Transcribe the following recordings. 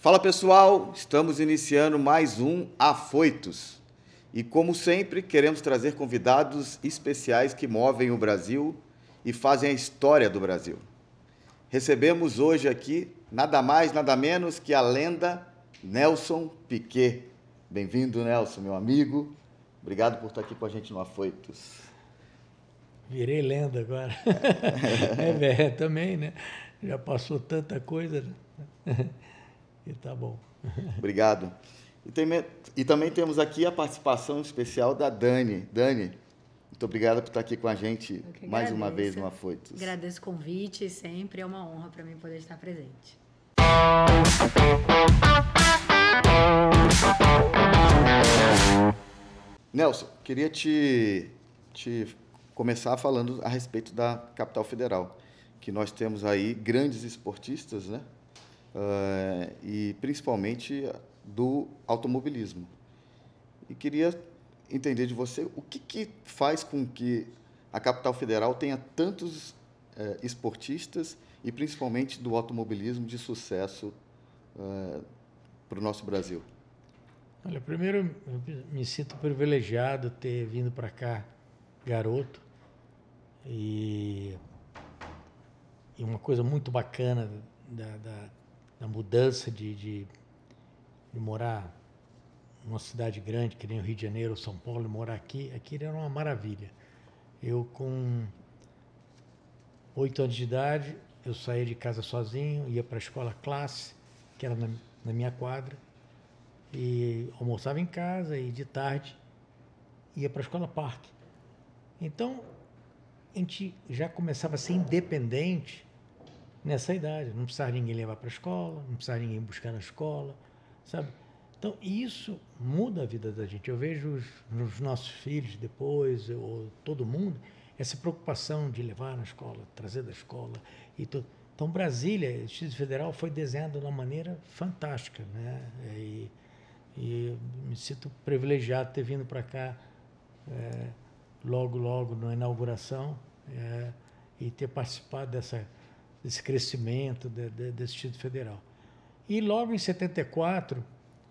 Fala pessoal, estamos iniciando mais um Afoitos. E como sempre, queremos trazer convidados especiais que movem o Brasil e fazem a história do Brasil. Recebemos hoje aqui nada mais, nada menos que a lenda Nelson Piquet. Bem-vindo, Nelson, meu amigo. Obrigado por estar aqui com a gente no Afoitos. Virei lenda agora. É velho também, né? Já passou tanta coisa. E tá bom. Obrigado. E também temos aqui a participação especial da Dani. Dani, muito obrigado por estar aqui com a gente Eu que mais uma vez agradeço. no Afoitos. Agradeço o convite, sempre é uma honra para mim poder estar presente. Nelson, queria te começar falando a respeito da capital federal, que nós temos aí grandes esportistas, né? E principalmente do automobilismo. E queria entender de você o que faz com que a capital federal tenha tantos esportistas e principalmente do automobilismo de sucesso para o nosso Brasil. Olha, primeiro eu me sinto privilegiado ter vindo para cá garoto e uma coisa muito bacana da mudança de morar numa cidade grande, que nem o Rio de Janeiro ou São Paulo, e morar aqui era uma maravilha. Eu, com 8 anos de idade, eu saía de casa sozinho, ia para a escola classe, que era na minha quadra, e almoçava em casa e de tarde ia para a escola parque. Então, a gente já começava a ser independente nessa idade. Não precisava ninguém levar para a escola, não precisava ninguém buscar na escola, sabe? Então, isso muda a vida da gente. Eu vejo nos nossos filhos depois, ou todo mundo, essa preocupação de levar na escola, trazer da escola e tudo. Então, Brasília, o Distrito Federal, foi desenhado de uma maneira fantástica, né? E me sinto privilegiado de ter vindo para cá logo na inauguração e ter participado desse crescimento desse Distrito Federal. E logo em 74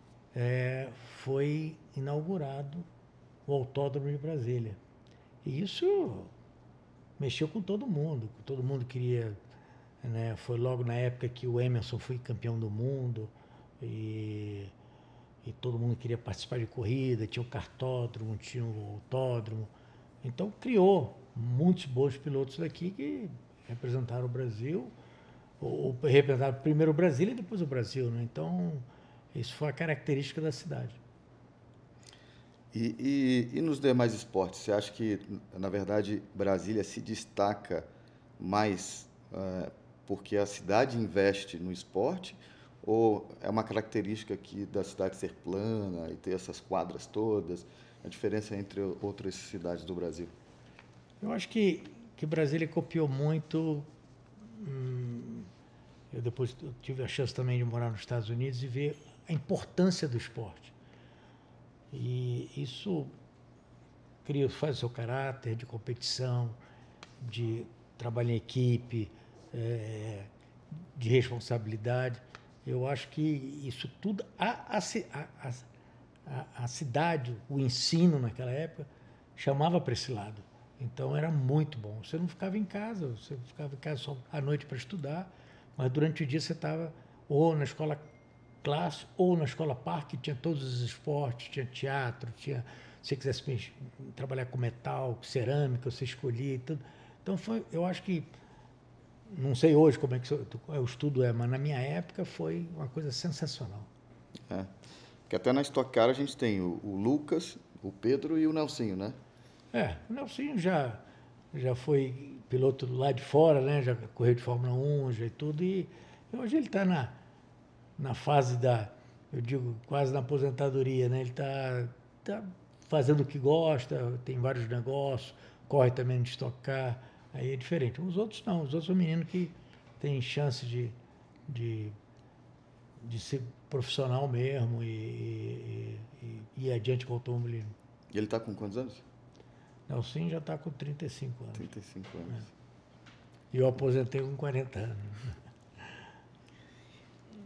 foi inaugurado o Autódromo de Brasília. E isso mexeu com todo mundo queria, né? Foi logo na época que o Emerson foi campeão do mundo e todo mundo queria participar de corrida, tinha o kartódromo, tinha o autódromo. Então criou muitos bons pilotos daqui que representaram o Brasil, ou representaram primeiro o Brasil e depois o Brasil, né? Então, isso foi a característica da cidade. E nos demais esportes, você acha que, na verdade, Brasília se destaca mais porque a cidade investe no esporte, ou é uma característica aqui da cidade ser plana e ter essas quadras todas, a diferença entre outras cidades do Brasil? Eu acho que Brasília copiou muito. Eu depois tive a chance também de morar nos Estados Unidos e ver a importância do esporte. E isso faz o seu caráter de competição, de trabalho em equipe, de responsabilidade. Eu acho que isso tudo, a cidade, o ensino naquela época, chamava para esse lado. Então era muito bom. Você não ficava em casa, você ficava em casa só à noite para estudar, mas durante o dia você estava ou na escola classe ou na escola parque, tinha todos os esportes, tinha teatro, se você quisesse trabalhar com metal, cerâmica, você escolhia tudo. Então eu acho que, não sei hoje como é que o estudo mas na minha época foi uma coisa sensacional. Porque até na Stock Car a gente tem o Lucas, o Pedro e o Nelsinho, né? O Nelsinho já foi piloto lá de fora, né? Já correu de Fórmula 1, já e tudo, e hoje ele está na fase eu digo, quase na aposentadoria, né? Ele tá fazendo o que gosta, tem vários negócios, corre também de Stock Car, aí é diferente. Os outros não, os outros são meninos que têm chance de ser profissional mesmo e ir adiante com o automobilismo. E ele está com quantos anos? Nelson já está com 35 anos. 35 anos. E eu aposentei com 40 anos.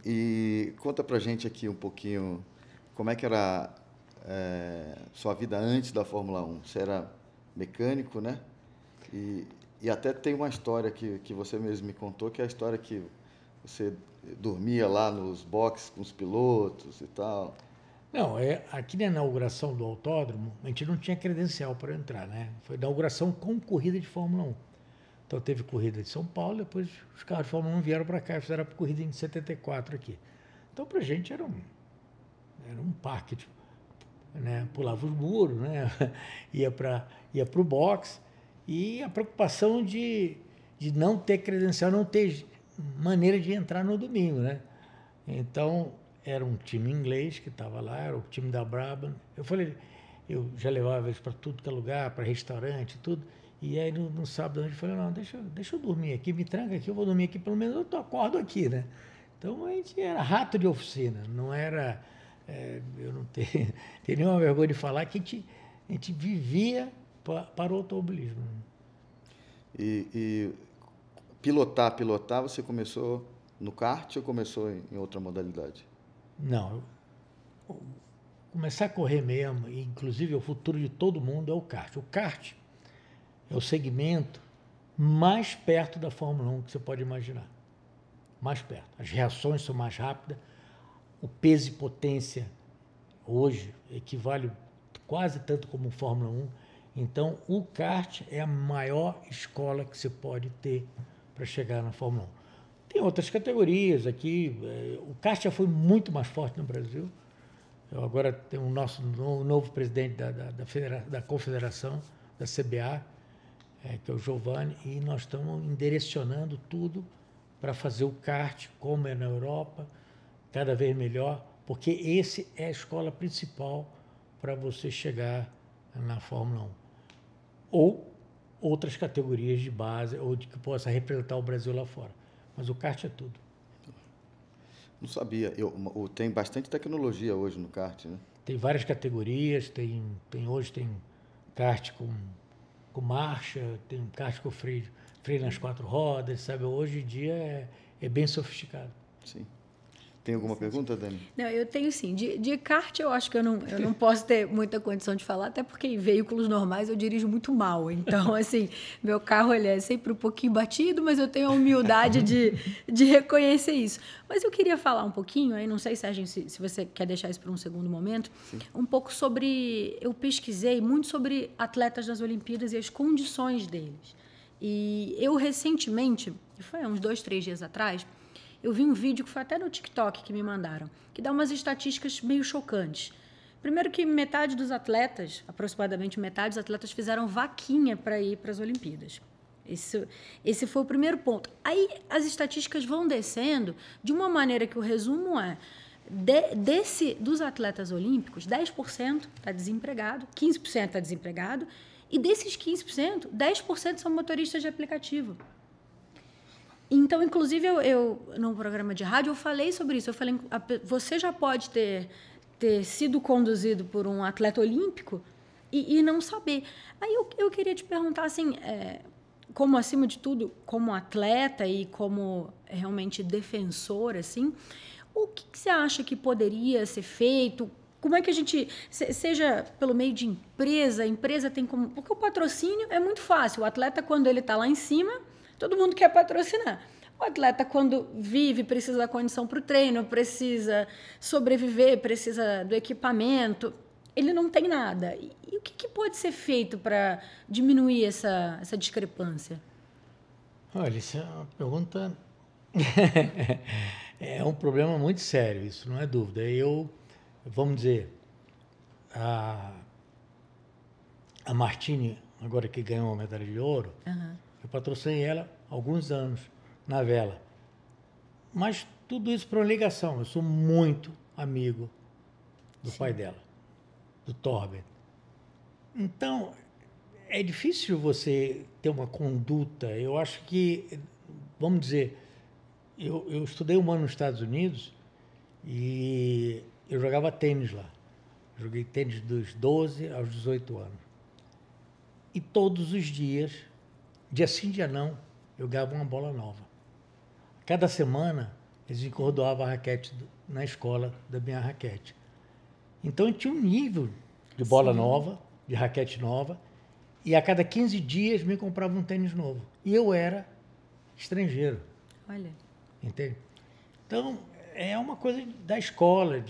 E conta pra gente aqui um pouquinho como é que era sua vida antes da Fórmula 1. Você era mecânico, né? E até tem uma história que você mesmo me contou, que é a história que você dormia lá nos boxes com os pilotos e tal. Não, aqui na inauguração do autódromo, a gente não tinha credencial para entrar, né? Foi inauguração com corrida de Fórmula 1. Então teve corrida de São Paulo, depois os carros de Fórmula 1 vieram para cá e fizeram a corrida em 74 aqui. Então para a gente era um parque, tipo, né? Pulava os muros, né? ia para o box, e a preocupação de não ter credencial, não ter maneira de entrar no domingo, né? Então era um time inglês que estava lá, era o time da Brabham. Eu já levava eles para tudo que é lugar, para restaurante, tudo. E aí no sábado eu falei, não, deixa eu dormir aqui, me tranca aqui, eu vou dormir aqui, pelo menos eu acordo aqui, né? Então a gente era rato de oficina, não era, eu não tenho nenhuma vergonha de falar que a gente vivia para o automobilismo. E pilotar, você começou no kart ou começou em outra modalidade? Não, começar a correr mesmo, e inclusive o futuro de todo mundo é o kart. O kart é o segmento mais perto da Fórmula 1 que você pode imaginar. Mais perto. As reações são mais rápidas, o peso e potência hoje equivale quase tanto como Fórmula 1. Então, o kart é a maior escola que você pode ter para chegar na Fórmula 1. Tem outras categorias aqui. O kart já foi muito mais forte no Brasil. Eu agora tenho o nosso novo presidente da confederação, da CBA, que é o Giovanni, e nós estamos endereçando tudo para fazer o kart como é na Europa, cada vez melhor, porque esse é a escola principal para você chegar na Fórmula 1. Ou outras categorias de base, ou de que possa representar o Brasil lá fora. Mas o kart é tudo. Não sabia. Tem bastante tecnologia hoje no kart, né? Tem várias categorias, hoje tem kart com marcha, tem kart com freio nas 4 rodas, sabe? Hoje em dia é bem sofisticado. Sim. Tem alguma pergunta, Dani? Não, eu tenho sim. De kart eu acho que eu não posso ter muita condição de falar, até porque em veículos normais eu dirijo muito mal. Então, assim, meu carro ele é sempre um pouquinho batido, mas eu tenho a humildade de reconhecer isso. Mas eu queria falar um pouquinho, aí não sei, Sérgio, se você quer deixar isso para um segundo momento, sim, um pouco sobre... Eu pesquisei muito sobre atletas das Olimpíadas e as condições deles. E eu recentemente, foi há uns 2, 3 dias atrás, eu vi um vídeo que foi até no TikTok que me mandaram, que dá umas estatísticas meio chocantes. Primeiro que metade dos atletas, aproximadamente metade dos atletas, fizeram vaquinha para ir para as Olimpíadas. Esse foi o primeiro ponto. Aí as estatísticas vão descendo de uma maneira que o resumo é, dos atletas olímpicos, 10% está desempregado, 15% está desempregado, e desses 15%, 10% são motoristas de aplicativo. Então, inclusive, eu no programa de rádio, eu falei sobre isso. Eu falei, você já pode ter sido conduzido por um atleta olímpico e não saber. Aí eu queria te perguntar, assim, como, acima de tudo, como atleta e como realmente defensor, assim, o que você acha que poderia ser feito? Como é que a gente, seja pelo meio de empresa, a empresa tem como... Porque o patrocínio é muito fácil. O atleta, quando ele está lá em cima... Todo mundo quer patrocinar. O atleta, quando vive, precisa da condição para o treino, precisa sobreviver, precisa do equipamento. Ele não tem nada. E o que pode ser feito para diminuir essa discrepância? Olha, isso é uma pergunta... é um problema muito sério, isso não é dúvida. Vamos dizer, a Martini, agora que ganhou a medalha de ouro, eu patrocinei ela há alguns anos na vela. Mas tudo isso por uma ligação. Eu sou muito amigo do pai dela, do Torben. Então, é difícil você ter uma conduta. Eu acho que, vamos dizer, eu estudei 1 ano nos Estados Unidos e eu jogava tênis lá. Joguei tênis dos 12 aos 18 anos. E todos os dias, dia sim, dia não, eu ganhava uma bola nova. Cada semana Eles encordoavam a raquete na escola da minha raquete. Então, eu tinha um nível de bola nova, de raquete nova, e a cada 15 dias me comprava um tênis novo. E eu era estrangeiro. Olha. Entende? Então, é uma coisa da escola,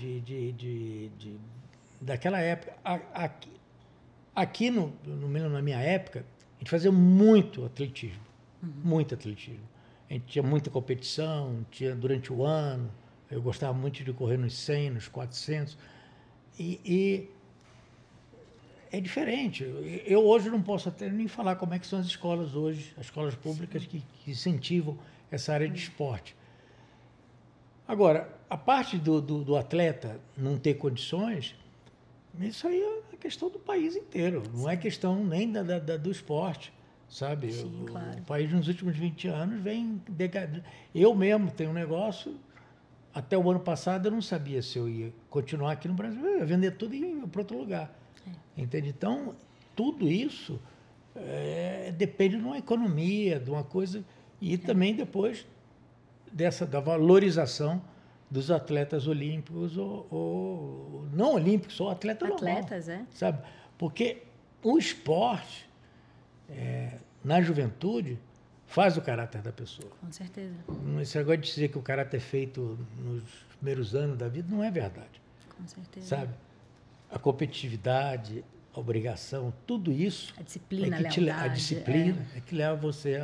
daquela época. Aqui na minha época, a gente fazia muito atletismo. Muito atletismo. A gente tinha muita competição, tinha durante o ano. Eu gostava muito de correr nos 100, nos 400. E é diferente. Eu hoje não posso até nem falar como é que são as escolas hoje, as escolas públicas que incentivam essa área de esporte. Agora, a parte do atleta não ter condições, isso aí é questão do país inteiro, não é questão nem do esporte, sabe? Sim, claro. O país nos últimos 20 anos vem degradando. Eu mesmo tenho um negócio, até o ano passado eu não sabia se eu ia continuar aqui no Brasil, eu ia vender tudo e ir para outro lugar. Entende? Então, tudo isso depende de uma economia, de uma coisa, e também depois da valorização dos atletas olímpicos ou não olímpicos, ou atleta normal. Atletas, sabe? Porque o esporte, na juventude, faz o caráter da pessoa. Com certeza. Esse negócio de dizer que o caráter é feito nos primeiros anos da vida não é verdade. Com certeza. Sabe? A competitividade, a obrigação, tudo isso... A disciplina, a disciplina é que leva você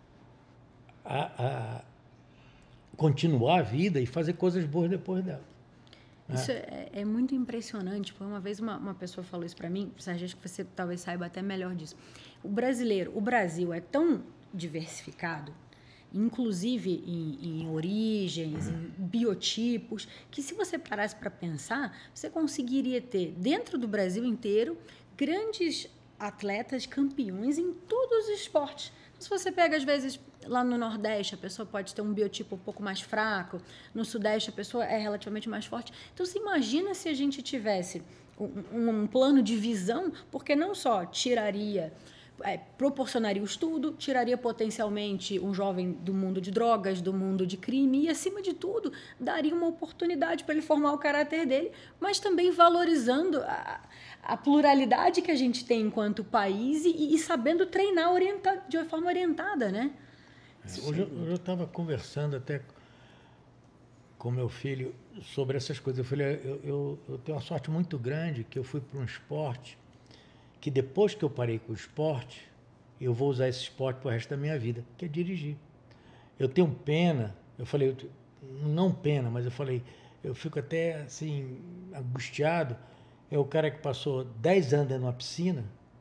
a continuar a vida e fazer coisas boas depois dela. Isso é muito impressionante. Uma vez uma pessoa falou isso para mim, Sérgio, acho que você talvez saiba até melhor disso. O Brasil é tão diversificado, inclusive em origens, em biotipos, que se você parasse para pensar, você conseguiria ter, dentro do Brasil inteiro, grandes atletas campeões em todos os esportes. Se você pega, às vezes, lá no Nordeste, a pessoa pode ter um biotipo um pouco mais fraco, no Sudeste a pessoa é relativamente mais forte. Então, você imagina se a gente tivesse um plano de visão, porque não só proporcionaria o estudo, tiraria potencialmente um jovem do mundo de drogas, do mundo de crime e, acima de tudo, daria uma oportunidade para ele formar o caráter dele, mas também valorizando a pluralidade que a gente tem enquanto país e sabendo treinar de uma forma orientada, né? Hoje eu estava conversando até com meu filho sobre essas coisas. Eu falei, eu tenho uma sorte muito grande que eu fui para um esporte que depois que eu parei com o esporte, eu vou usar esse esporte para o resto da minha vida, que é dirigir. Eu tenho pena, não pena, mas eu falei, eu fico até assim, angustiado, é o cara que passou 10 anos dentro de uma piscina,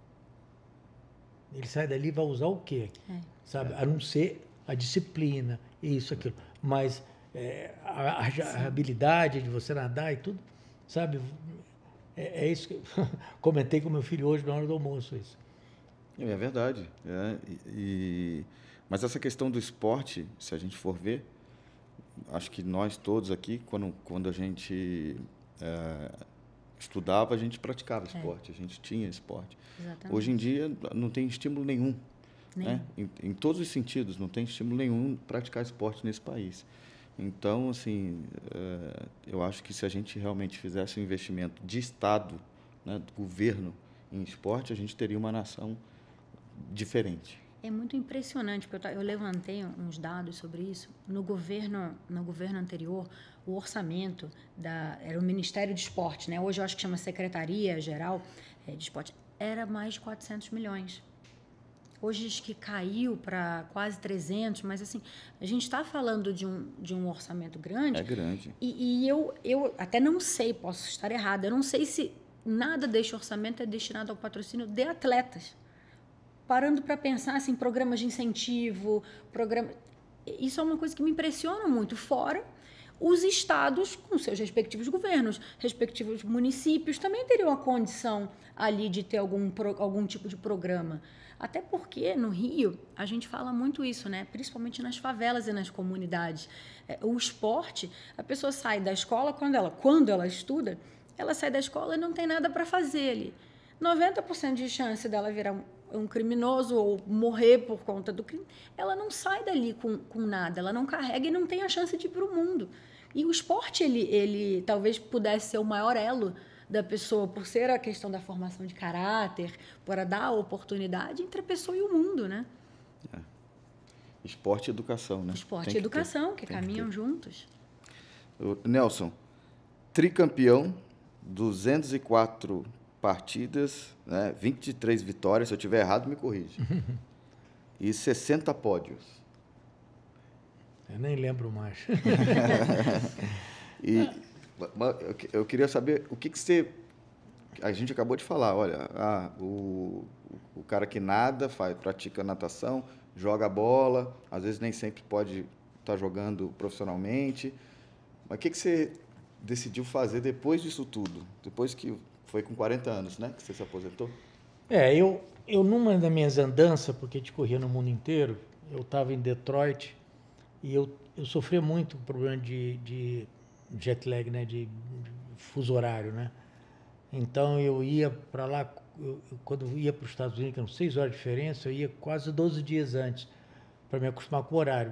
ele sai dali e vai usar o quê? Sabe? A não ser a disciplina, isso, aquilo. Mas a habilidade de você nadar e tudo, sabe? É isso que eu comentei com meu filho hoje na hora do almoço. Isso. É verdade. Mas essa questão do esporte, se a gente for ver, acho que nós todos aqui, quando a gente estudava, a gente praticava esporte, a gente tinha esporte. Exatamente. Hoje em dia não tem estímulo nenhum. Né? Em todos os sentidos, não tem estímulo nenhum praticar esporte nesse país. Então, assim, eu acho que se a gente realmente fizesse um investimento de Estado, né, do governo em esporte, a gente teria uma nação diferente. É muito impressionante, porque eu levantei uns dados sobre isso. No governo anterior, o orçamento era o Ministério de Esporte, né? Hoje eu acho que chama Secretaria-Geral de Esporte, era mais de 400 milhões. Hoje acho que caiu para quase 300, mas assim, a gente está falando de um orçamento grande. É grande. E eu até não sei, posso estar errada, eu não sei se nada deste orçamento é destinado ao patrocínio de atletas. Parando para pensar assim, programas de incentivo, isso é uma coisa que me impressiona muito. Fora os estados, com seus respectivos governos, respectivos municípios, também teriam a condição ali de ter algum tipo de programa. Até porque, no Rio, a gente fala muito isso, né? Principalmente nas favelas e nas comunidades. O esporte, a pessoa sai da escola, quando ela estuda, ela sai da escola e não tem nada para fazer ali. 90% de chance dela virar um criminoso ou morrer por conta do crime, ela não sai dali com nada, ela não carrega e não tem a chance de ir para o mundo. E o esporte, ele talvez pudesse ser o maior elo da pessoa, por ser a questão da formação de caráter, para dar a oportunidade entre a pessoa e o mundo, né? Esporte e educação, né? Esporte e educação, que caminham juntos. Nelson, tricampeão, 204 partidas, né? 23 vitórias, se eu estiver errado, me corrige. E 60 pódios. Eu nem lembro mais. E eu queria saber o que você... A gente acabou de falar, olha, o cara que nada, pratica natação, joga bola, às vezes nem sempre pode estar jogando profissionalmente. Mas o que você decidiu fazer depois disso tudo? Depois que foi com 40 anos, né, que você se aposentou? Eu numa das minhas andanças, porque a gente corria no mundo inteiro, eu estava em Detroit e eu sofria muito com problema de jet lag, né, de fuso horário, né? Então eu ia para lá, quando eu ia para os Estados Unidos, que eram 6 horas de diferença, eu ia quase 12 dias antes para me acostumar com o horário.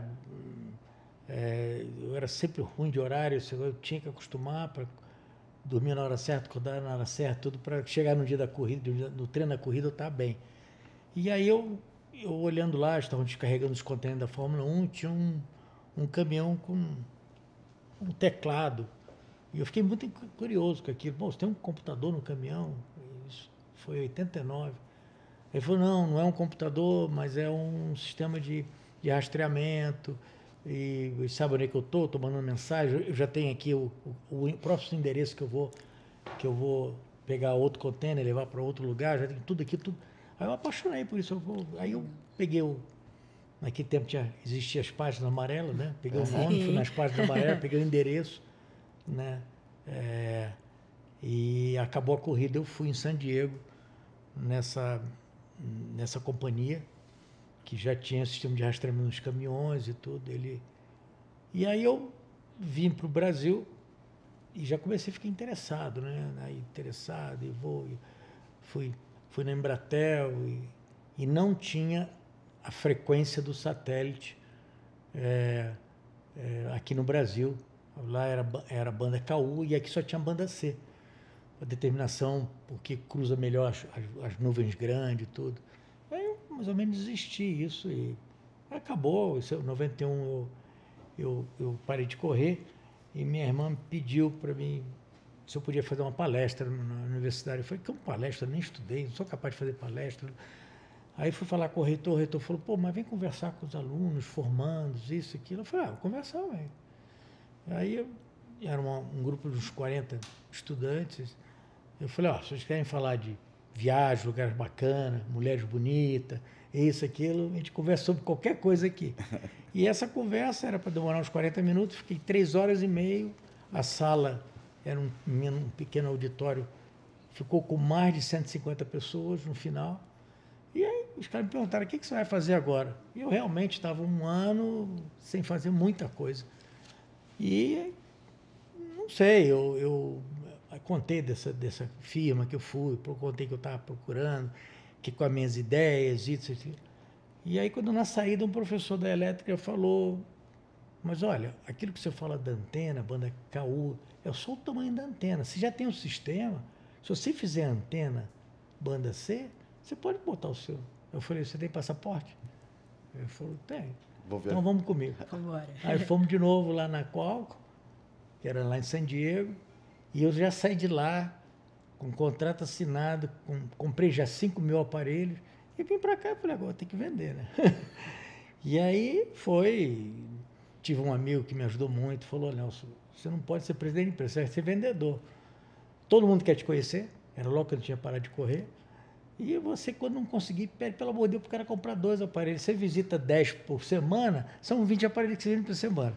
Eu era sempre ruim de horário, eu tinha que acostumar para dormir na hora certa, acordar na hora certa, tudo para chegar no dia da corrida, no treino da corrida eu estava bem. E aí eu olhando lá, estavam descarregando os contêineres da Fórmula 1, tinha um caminhão com um teclado. E eu fiquei muito curioso com aquilo. Bom, você tem um computador no caminhão? Isso foi em 89. Ele falou, não é um computador, mas é um sistema de rastreamento. E sabe onde é que eu estou mandando mensagem? Eu já tenho aqui o próximo endereço que eu vou pegar outro container, levar para outro lugar, já tenho tudo aqui, tudo. Aí eu apaixonei por isso. Aí eu peguei naquele tempo existiam as páginas amarelas, né? Peguei o nome, fui nas páginas amarelas, peguei o endereço, né? E acabou a corrida, eu fui em San Diego, nessa companhia, que já tinha sistema de rastreamento nos caminhões e tudo. E aí eu vim para o Brasil e já comecei a ficar interessado, né? Aí, fui na Embratel e não tinha a frequência do satélite aqui no Brasil. Lá era a banda KU e aqui só tinha a banda C. A determinação, porque cruza melhor as nuvens grandes e tudo. Aí eu mais ou menos desisti isso e acabou. Em 91 eu parei de correr e minha irmã pediu para mim se eu podia fazer uma palestra na universidade. Eu falei, que palestra? Eu nem estudei, não sou capaz de fazer palestra. Aí fui falar com o reitor falou, pô, mas vem conversar com os alunos, formandos, isso, aquilo. Eu falei, vou conversar, velho. Aí era um grupo de uns 40 estudantes. Eu falei, se vocês querem falar de viagem, lugares bacanas, mulheres bonitas, isso, aquilo, a gente conversa sobre qualquer coisa aqui. E essa conversa era para demorar uns 40 minutos, fiquei 3 horas e meia, a sala era um pequeno auditório, ficou com mais de 150 pessoas no final. E aí os caras me perguntaram, o que você vai fazer agora? E eu realmente estava 1 ano sem fazer muita coisa. E não sei, eu contei dessa firma que eu fui, contei que eu estava procurando, que com as minhas ideias, isso. E aí, quando na saída, um professor da elétrica falou, mas olha, aquilo que você fala da antena, banda KU, é só o tamanho da antena. Você já tem um sistema, se você fizer a antena banda C, você pode botar o seu. Eu falei, você tem passaporte? Ele falou, tem. Então vamos comigo. Vambora. Aí fomos de novo lá na Qualcomm, que era lá em San Diego, e eu já saí de lá com contrato assinado, comprei já 5.000 aparelhos, e vim para cá e falei, agora tem que vender, né? E aí tive um amigo que me ajudou muito, falou, Nelson, você não pode ser presidente de empresa, você vai ser vendedor. Todo mundo quer te conhecer, era logo que eu tinha parado de correr, e você, quando não conseguir, pede, pelo amor de Deus, para o cara comprar 2 aparelhos. Você visita 10 por semana, são 20 aparelhos que você vende por semana.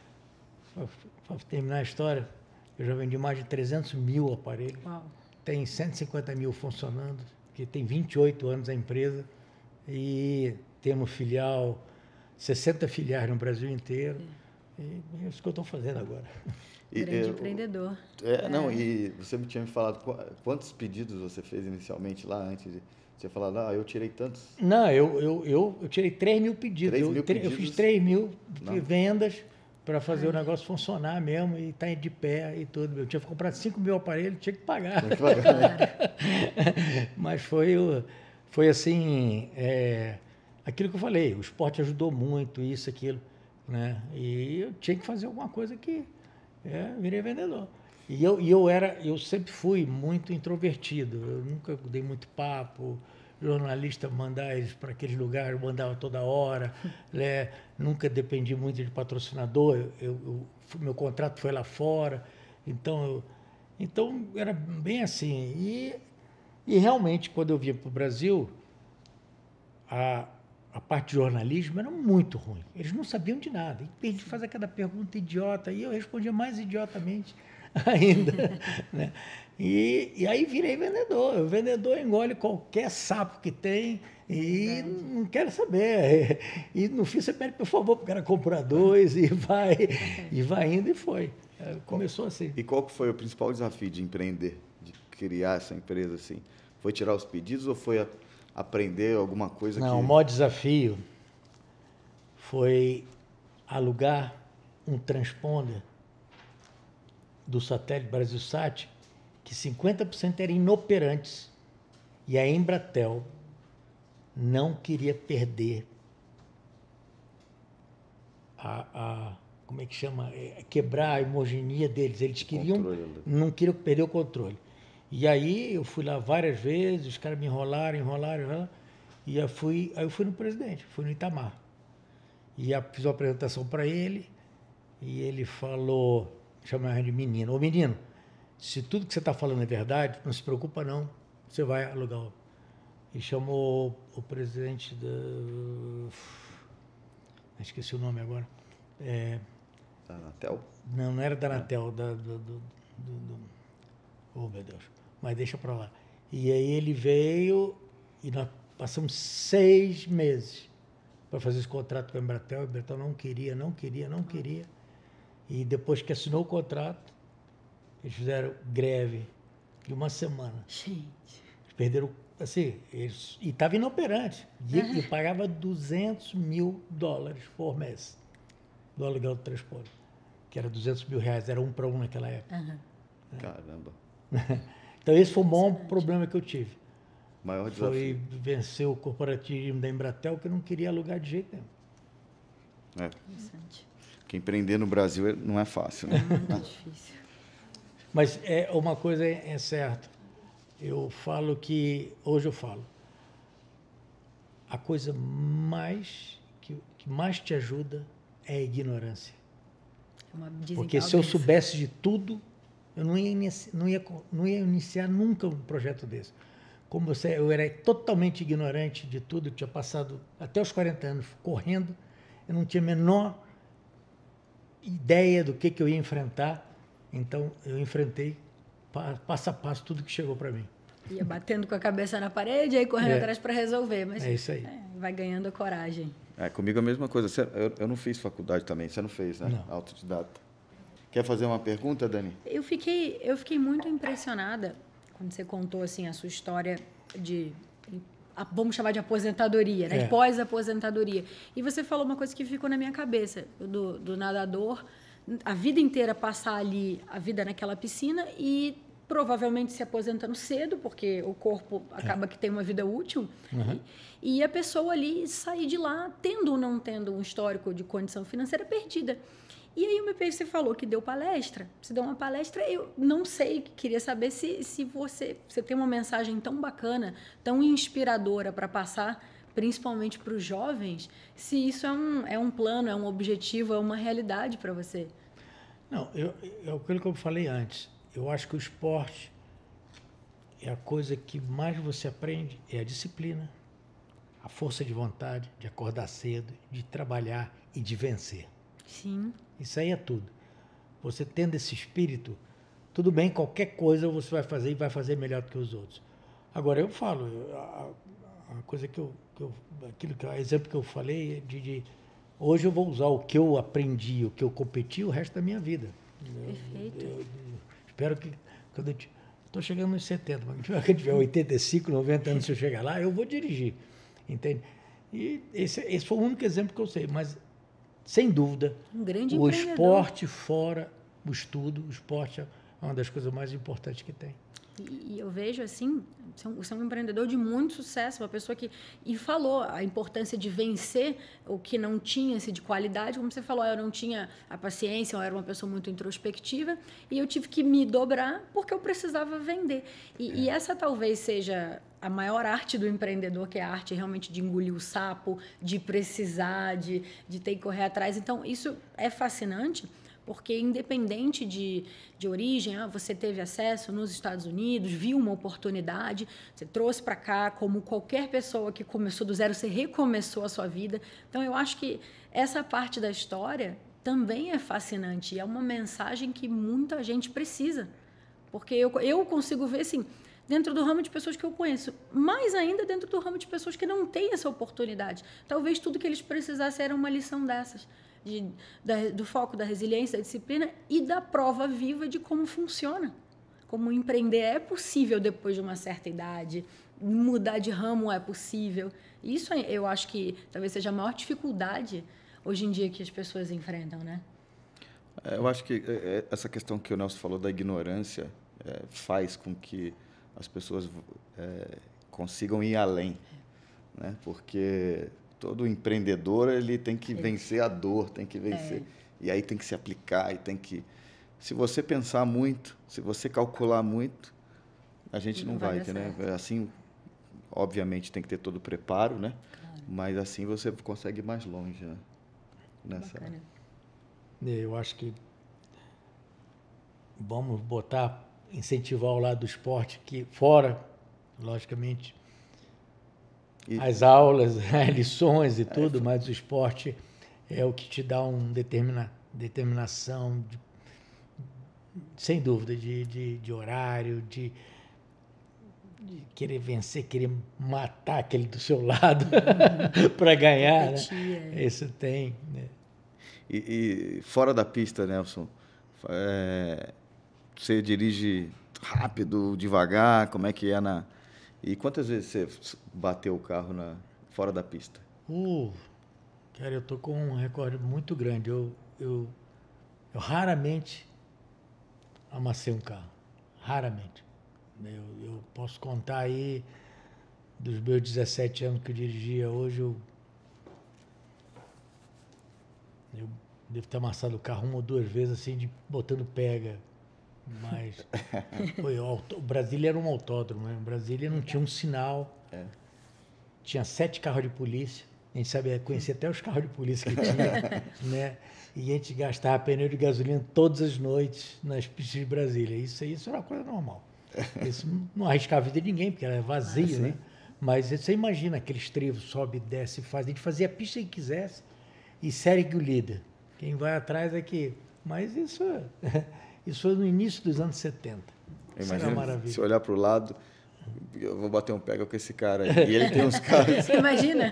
Para terminar a história, eu já vendi mais de 300.000 aparelhos. Uau. Tem 150.000 funcionando, que tem 28 anos a empresa, e temos 60 filiais no Brasil inteiro. E é isso que eu estou fazendo agora. Grande empreendedor. Não, e você me tinha me falado quantos pedidos você fez inicialmente lá, antes de você falar, eu tirei tantos. Não, eu tirei 3 mil pedidos. 3 mil Eu fiz 3 mil vendas para fazer o Ai. negócio funcionar mesmo e estar de pé e tudo. Eu tinha comprado 5 mil aparelhos, tinha que pagar. Tem que pagar. Mas foi assim, aquilo que eu falei, o esporte ajudou muito, isso, aquilo, né? E eu tinha que fazer alguma coisa que virei vendedor. E eu sempre fui muito introvertido, eu nunca dei muito papo, jornalista mandar eles para aqueles lugares, eu mandava toda hora, né? Nunca dependi muito de patrocinador, meu contrato foi lá fora, então era bem assim. E realmente, quando eu vinha para o Brasil, a parte de jornalismo era muito ruim. Eles não sabiam de nada. E eles faziam aquela pergunta idiota, e eu respondia mais idiotamente ainda. Né? E aí virei vendedor. O vendedor engole qualquer sapo que tem e não quero saber. E no fim você pede, por favor, para o cara comprar 2 e vai indo e foi. Começou assim. E qual que foi o principal desafio de empreender, de criar essa empresa assim? Foi tirar os pedidos ou foi aprender alguma coisa? Não, o maior desafio foi alugar um transponder do satélite Brasilsat, que 50% eram inoperantes, e a Embratel não queria perder como é que chama? Quebrar a homogeneia deles. Eles não queriam perder o controle. E aí eu fui lá várias vezes, os caras me enrolaram, e eu fui no presidente, fui no Itamar. E fiz uma apresentação para ele, e ele falou, chamava de menino, ô menino, se tudo que você está falando é verdade, não se preocupa não, você vai alugar. E chamou o presidente esqueci o nome agora. Da Anatel? Não era da Anatel, oh meu Deus, mas deixa para lá. E aí ele veio e nós passamos 6 meses para fazer esse contrato com a Embratel. A Embratel não queria. E depois que assinou o contrato, eles fizeram greve de 1 semana. Gente. Eles perderam, assim, e estava inoperante. E pagava $200 mil por mês do aluguel do transporte, que era R$200 mil, era 1 para 1 naquela época. Caramba. Então esse foi o maior problema que eu tive. Maior desafio. Foi vencer o corporativismo da Embratel, que eu não queria alugar de jeito nenhum. Interessante. Porque empreender no Brasil não é fácil, né? É muito difícil. Mas uma coisa é certa. Hoje eu falo, a coisa que mais te ajuda é a ignorância. Porque se eu soubesse de tudo, eu não ia iniciar nunca um projeto desse. Como eu era totalmente ignorante de tudo, eu tinha passado até os 40 anos correndo, eu não tinha a menor ideia do que eu ia enfrentar, então eu enfrentei passo a passo tudo que chegou para mim. Ia batendo com a cabeça na parede, aí correndo atrás para resolver. Mas é isso aí. Vai ganhando a coragem. Comigo a mesma coisa. Eu não fiz faculdade também, você não fez, né? Não. Autodidata. Quer fazer uma pergunta, Dani? Eu fiquei muito impressionada quando você contou assim, a sua história vamos chamar de aposentadoria, né? De pós-aposentadoria. E você falou uma coisa que ficou na minha cabeça, do nadador, a vida inteira passar ali, a vida naquela piscina e provavelmente se aposentando cedo, porque o corpo acaba que tem uma vida útil, e a pessoa ali sair de lá tendo ou não tendo um histórico de condição financeira perdida. E aí você falou que deu palestra, você deu uma palestra, eu não sei, queria saber se você tem uma mensagem tão bacana, tão inspiradora para passar, principalmente para os jovens, se isso é um plano, é um objetivo, é uma realidade para você. Não, é aquilo que eu falei antes. Eu acho que o esporte é a coisa que mais você aprende, é a disciplina, a força de vontade, de acordar cedo, de trabalhar e de vencer. Sim. Isso aí é tudo. Você tendo esse espírito, tudo bem, qualquer coisa você vai fazer e vai fazer melhor do que os outros. Agora, eu falo, a coisa exemplo que eu falei Hoje eu vou usar o que eu aprendi, o que eu competi o resto da minha vida. Perfeito. Eu espero que, quando eu estou chegando nos 70, mas quando eu tiver 85, 90 anos, se eu chegar lá, eu vou dirigir, entende? E esse foi o único exemplo que eu sei, mas, sem dúvida, Um grande o empreendedor. esporte fora o estudo, o esporte é uma das coisas mais importantes que tem. E eu vejo assim, você é um empreendedor de muito sucesso, uma pessoa que... E falou a importância de vencer o que não tinha-se de qualidade. Como você falou, eu não tinha a paciência, eu era uma pessoa muito introspectiva e eu tive que me dobrar porque eu precisava vender. E essa talvez seja a maior arte do empreendedor, que é a arte realmente de engolir o sapo, de precisar, de ter que correr atrás. Então, isso é fascinante, porque independente de origem, você teve acesso nos Estados Unidos, viu uma oportunidade, você trouxe para cá, como qualquer pessoa que começou do zero, você recomeçou a sua vida. Então, eu acho que essa parte da história também é fascinante, e é uma mensagem que muita gente precisa, porque eu consigo ver, assim, dentro do ramo de pessoas que eu conheço, mais ainda dentro do ramo de pessoas que não têm essa oportunidade. Talvez tudo que eles precisassem era uma lição dessas. Do foco, da resiliência, da disciplina e da prova viva de como funciona. Como empreender é possível depois de uma certa idade, mudar de ramo é possível. Isso eu acho que talvez seja a maior dificuldade hoje em dia que as pessoas enfrentam, né? Eu acho que essa questão que o Nelson falou da ignorância faz com que as pessoas consigam ir além, né? Porque todo empreendedor ele tem que vencer a dor, tem que vencer. E aí tem que se aplicar, e tem que... Se você pensar muito, se você calcular muito, a gente não vai, né? Assim, obviamente, tem que ter todo o preparo, né? Claro. Mas assim você consegue ir mais longe, né? Nessa... Eu acho que vamos incentivar o lado do esporte, que fora, logicamente, as aulas, lições e tudo, mas o esporte é o que te dá uma determinação, sem dúvida, de horário, de querer vencer, querer matar aquele do seu lado para ganhar. Né? Isso tem. Né? E fora da pista, Nelson, você dirige rápido, devagar, como é que é na... E quantas vezes você bateu o carro fora da pista? Cara, eu tô com um recorde muito grande. Eu raramente amassei um carro. Raramente. Eu posso contar aí, dos meus 17 anos que eu dirigia, hoje eu devo ter amassado o carro uma ou duas vezes, assim, botando pega. Mas o Brasília era um autódromo, né? O Brasília não tinha um sinal. Tinha 7 carros de polícia. A gente sabia, conhecia até os carros de polícia que tinha, né? E a gente gastava pneu de gasolina todas as noites nas pistas de Brasília. Isso era uma coisa normal. Isso não arriscava a vida de ninguém, porque era vazio, né? Mas você imagina aqueles trevos, sobe, desce, faz. A gente fazia a pista que quisesse e segue o líder. Quem vai atrás é que... Mas isso foi no início dos anos 70. Imagina, se olhar para o lado, eu vou bater um pega com esse cara aí. E ele tem uns carros... Imagina!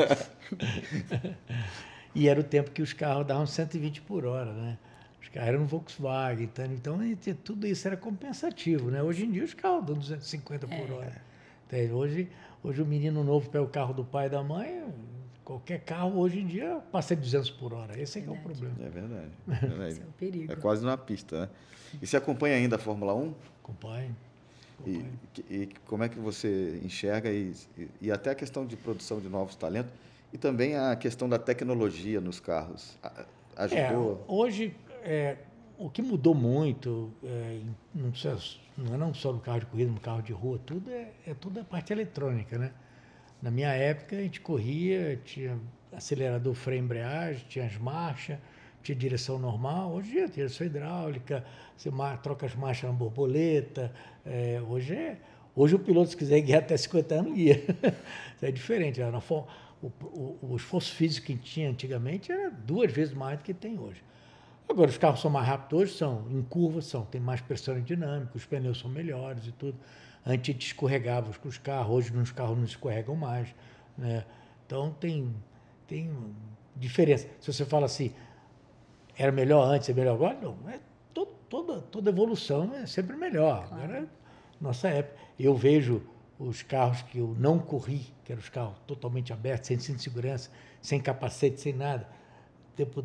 E era o tempo que os carros davam 120 por hora, né? Os carros eram Volkswagen, então tudo isso era compensativo, né? Hoje em dia os carros dão 250 por hora. Então, hoje o menino novo pega o carro do pai e da mãe, qualquer carro hoje em dia passa de 200 por hora. Esse é que é o problema. É verdade. Esse é o perigo. É quase numa pista, né? E você acompanha ainda a Fórmula 1? Acompanho. E como é que você enxerga e até a questão de produção de novos talentos e também a questão da tecnologia nos carros? Ajudou? Hoje, o que mudou muito, não só no carro de corrida, no carro de rua, tudo a parte eletrônica, né? Na minha época, a gente corria, tinha acelerador, freio, embreagem, tinha as marchas, tinha direção normal. Hoje tem direção hidráulica, você troca as marchas na borboleta. Hoje o piloto, se quiser guiar até 50 anos, guia. Isso é diferente. O esforço físico que tinha antigamente era 2 vezes mais do que tem hoje. Agora, os carros são mais rápidos hoje, em curvas, tem mais pressão aerodinâmica, os pneus são melhores e tudo. Antes a gente escorregava com os carros, hoje os carros não escorregam mais, né? Então tem diferença. Se você fala assim, era melhor antes, é melhor agora, não. Toda evolução é sempre melhor. Claro. Agora, nossa época. Eu vejo os carros que eu não corri, que eram os carros totalmente abertos, sem cinto de segurança, sem capacete, sem nada. Tempo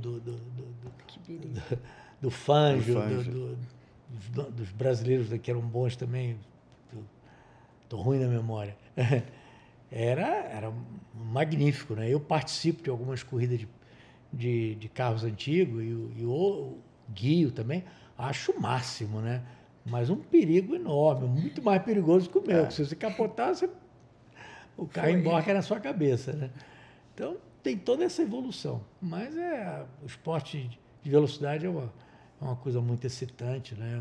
do Fangio, dos brasileiros que eram bons também. Estou ruim na memória. Era magnífico, né? Eu participo de algumas corridas de carros antigos e o guio também. Acho o máximo, né? Mas um perigo enorme, muito mais perigoso que o meu. Se você capotar, o carro embarca na sua cabeça, né? Então, tem toda essa evolução. Mas o esporte de velocidade é uma coisa muito excitante, né?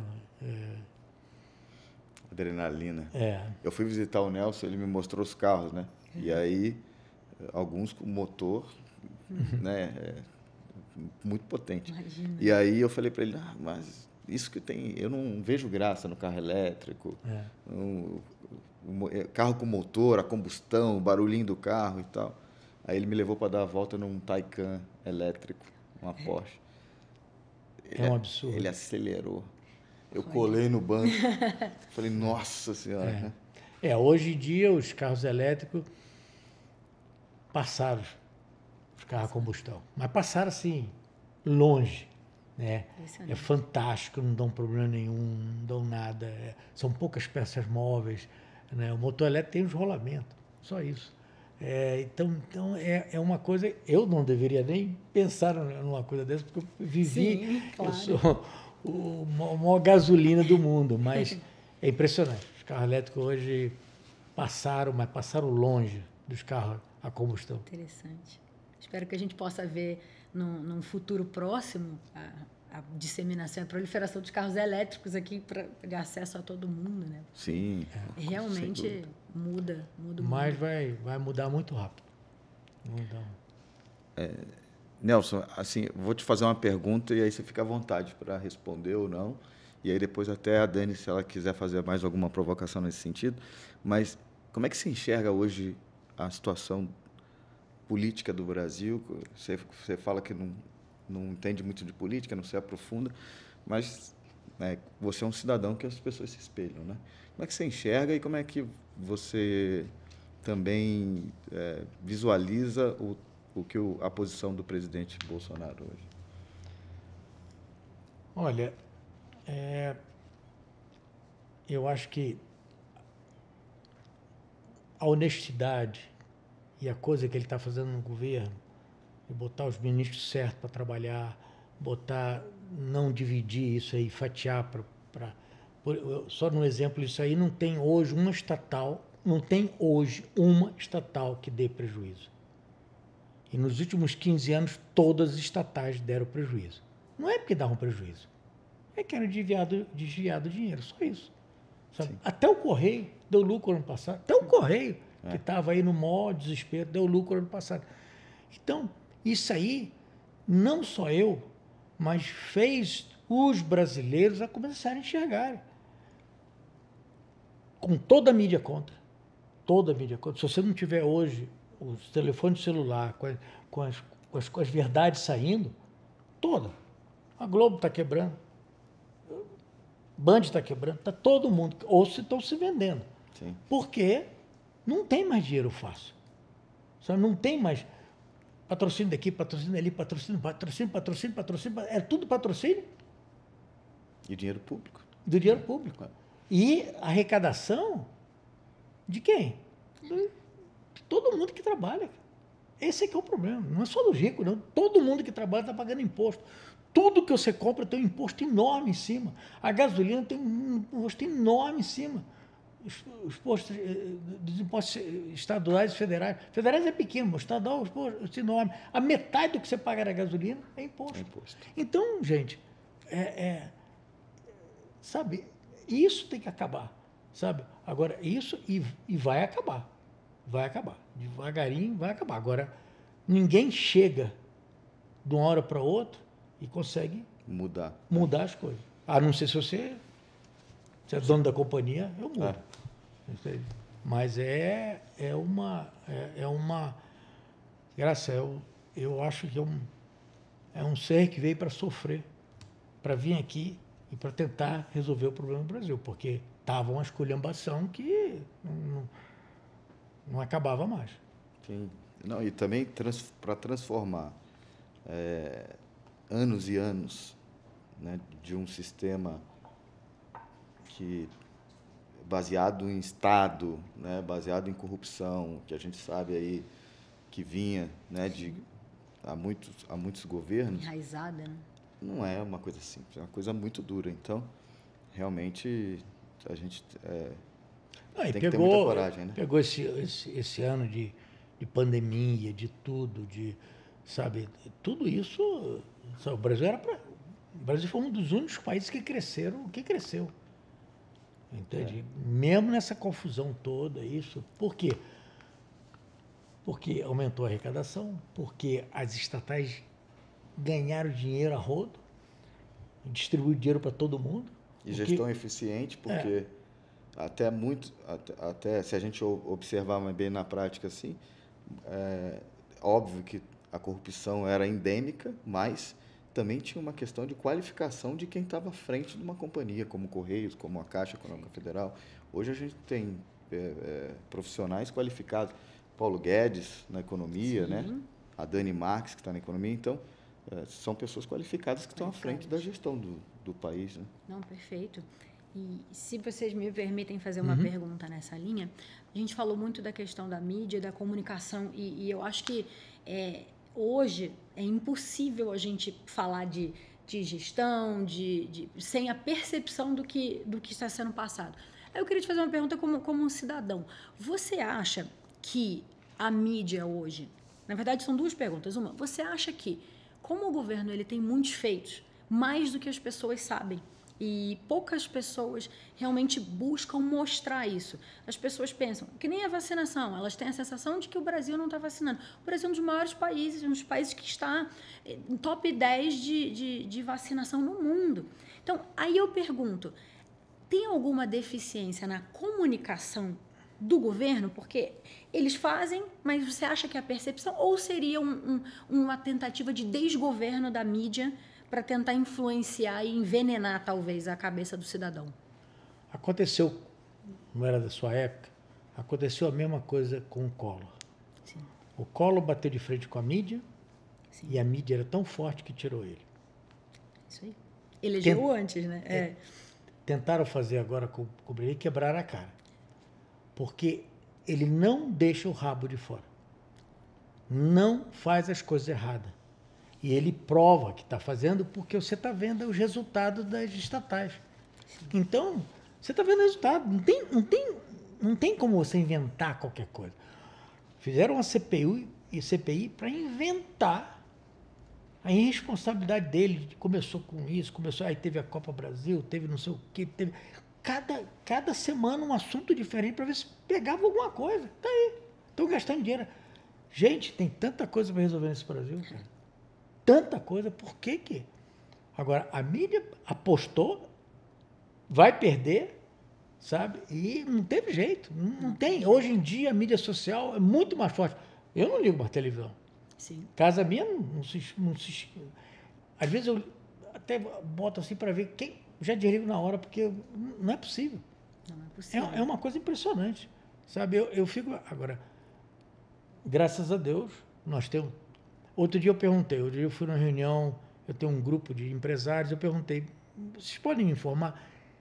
Adrenalina. É. Eu fui visitar o Nelson, ele me mostrou os carros, né? E aí, alguns com motor, né? Muito potente. Imagina. E aí eu falei para ele, mas isso que tem, eu não vejo graça no carro elétrico, carro com motor, a combustão, o barulhinho do carro e tal. Aí ele me levou para dar a volta num Taycan elétrico, uma Porsche. É um absurdo. Ele acelerou. Eu colei no banco. Falei, nossa Senhora. Hoje em dia os carros elétricos passaram os carros a combustão. Mas passaram assim, longe. Né? É fantástico, não dão problema nenhum, não dão nada. São poucas peças móveis. Né? O motor elétrico tem os rolamentos, só isso. Então é uma coisa... Eu não deveria nem pensar numa coisa dessa, porque eu vivi... Sim, claro. Eu sou a maior gasolina do mundo, mas é impressionante. Os carros elétricos hoje passaram longe dos carros a combustão. Interessante. Espero que a gente possa ver num futuro próximo a disseminação e a proliferação dos carros elétricos aqui de acesso a todo mundo, né? Sim. Realmente muda o mundo. Mas vai mudar muito rápido. Nelson, assim, vou te fazer uma pergunta e aí você fica à vontade para responder ou não. E aí depois até a Dani, se ela quiser fazer mais alguma provocação nesse sentido. Mas como é que se enxerga hoje a situação política do Brasil? Você fala que não entende muito de política, não se aprofunda, mas você é um cidadão que as pessoas se espelham, né? Como é que você enxerga e como é que você também visualiza a posição do presidente Bolsonaro hoje? Olha, eu acho que a honestidade e a coisa que ele está fazendo no governo, de botar os ministros certos para trabalhar, não dividir isso aí, fatiar só no exemplo isso aí, não tem hoje uma estatal que dê prejuízo. E nos últimos 15 anos, todas as estatais deram prejuízo. Não é porque davam prejuízo, é que era desviado dinheiro, só isso. Sabe? Até o Correio deu lucro ano passado, até o Correio, que estava aí no maior desespero, deu lucro ano passado. Então, isso aí, não só eu, mas fez os brasileiros a começarem a enxergarem. Com toda a mídia contra. Toda a mídia contra. Se você não tiver hoje os telefones celular com as verdades saindo, toda. A Globo está quebrando. Band está quebrando. Está todo mundo. Ou estão se vendendo. Sim. Porque não tem mais dinheiro fácil. Só não tem mais patrocínio daqui, patrocínio ali, patrocínio. É tudo patrocínio. E dinheiro público. Do dinheiro público. E arrecadação de quem? De todo mundo que trabalha. Esse é que é o problema. Não é só dos ricos, não. Todo mundo que trabalha está pagando imposto. Tudo que você compra tem um imposto enorme em cima. A gasolina tem um imposto enorme em cima. Dos impostos estaduais e federais. Federais é pequeno, mas estadual é um imposto enorme. A metade do que você paga na gasolina é imposto. Então, gente, sabe, isso tem que acabar. Sabe? Agora, isso e vai acabar. Vai acabar. Devagarinho vai acabar. Agora, ninguém chega de uma hora para outra e consegue mudar as coisas. A não ser se você é dono da companhia, eu mudo. Mas é uma graça, eu acho que é um ser que veio para sofrer, para vir aqui e para tentar resolver o problema do Brasil, porque estava uma esculhambação que não acabava mais. Sim. Não, e também para transformar anos e anos, né, de um sistema que baseado em Estado, né, baseado em corrupção, que a gente sabe aí que vinha, né, há muitos governos, Enraizada, né? não é uma coisa simples, é uma coisa muito dura. Então, realmente, a gente Não, e tem que ter muita coragem, né? pegou esse ano de pandemia, de tudo, sabe, tudo isso, sabe, o Brasil foi um dos únicos países que cresceu. Entende? Mesmo nessa confusão toda, isso. Por quê? Porque aumentou a arrecadação, porque as estatais ganharam dinheiro a rodo, distribuíram dinheiro para todo mundo. E gestão eficiente, porque até se a gente observar bem na prática assim, óbvio que a corrupção era endêmica, mas também tinha uma questão de qualificação de quem estava à frente de uma companhia, como Correios, como a Caixa Econômica Federal. Hoje a gente tem profissionais qualificados, Paulo Guedes na economia, né? A Dani Marques, que está na economia. Então, são pessoas qualificadas que estão à frente da gestão do país. Né? Não, perfeito. E se vocês me permitem fazer uma pergunta nessa linha, a gente falou muito da questão da mídia, da comunicação, e eu acho que hoje é impossível a gente falar de gestão, sem a percepção do que está sendo passado. Aí eu queria te fazer uma pergunta como um cidadão. Você acha que a mídia hoje... Na verdade, são duas perguntas. Uma, você acha que, como o governo ele tem muitos feitos, mais do que as pessoas sabem, e poucas pessoas realmente buscam mostrar isso. As pessoas pensam, que nem a vacinação, elas têm a sensação de que o Brasil não está vacinando. O Brasil é um dos maiores países, um dos países que está em top 10 de vacinação no mundo. Então, aí eu pergunto, tem alguma deficiência na comunicação do governo? Porque eles fazem, mas você acha que é a percepção? Ou seria uma tentativa de desgoverno da mídia para tentar influenciar e envenenar, talvez, a cabeça do cidadão? Aconteceu, não era da sua época, aconteceu a mesma coisa com o Collor. Sim. O Collor bateu de frente com a mídia. Sim. E a mídia era tão forte que tirou ele. Isso aí. Elegeu antes, né? Tentaram fazer agora com o Breyer e quebraram a cara. Porque ele não deixa o rabo de fora. Não faz as coisas erradas. E ele prova que está fazendo porque você está vendo os resultados das estatais. Sim. Então, você está vendo o resultado. Não tem como você inventar qualquer coisa. Fizeram uma CPI para inventar a irresponsabilidade dele. Começou com isso, aí teve a Copa Brasil, teve não sei o quê. Cada semana um assunto diferente para ver se pegava alguma coisa. Está aí. Estão gastando dinheiro. Gente, tem tanta coisa para resolver nesse Brasil, cara. Tanta coisa, por que que? Agora, a mídia apostou, vai perder, sabe? E não teve jeito, não tem. Hoje em dia, a mídia social é muito mais forte. Eu não ligo para televisão. Sim. Casa minha não se... Às vezes eu até boto assim para ver quem... Já desligo na hora, porque não é possível. Não é possível. É uma coisa impressionante, sabe? Eu fico... Agora, graças a Deus, nós temos... Outro dia eu fui numa reunião, eu tenho um grupo de empresários, eu perguntei, vocês podem me informar?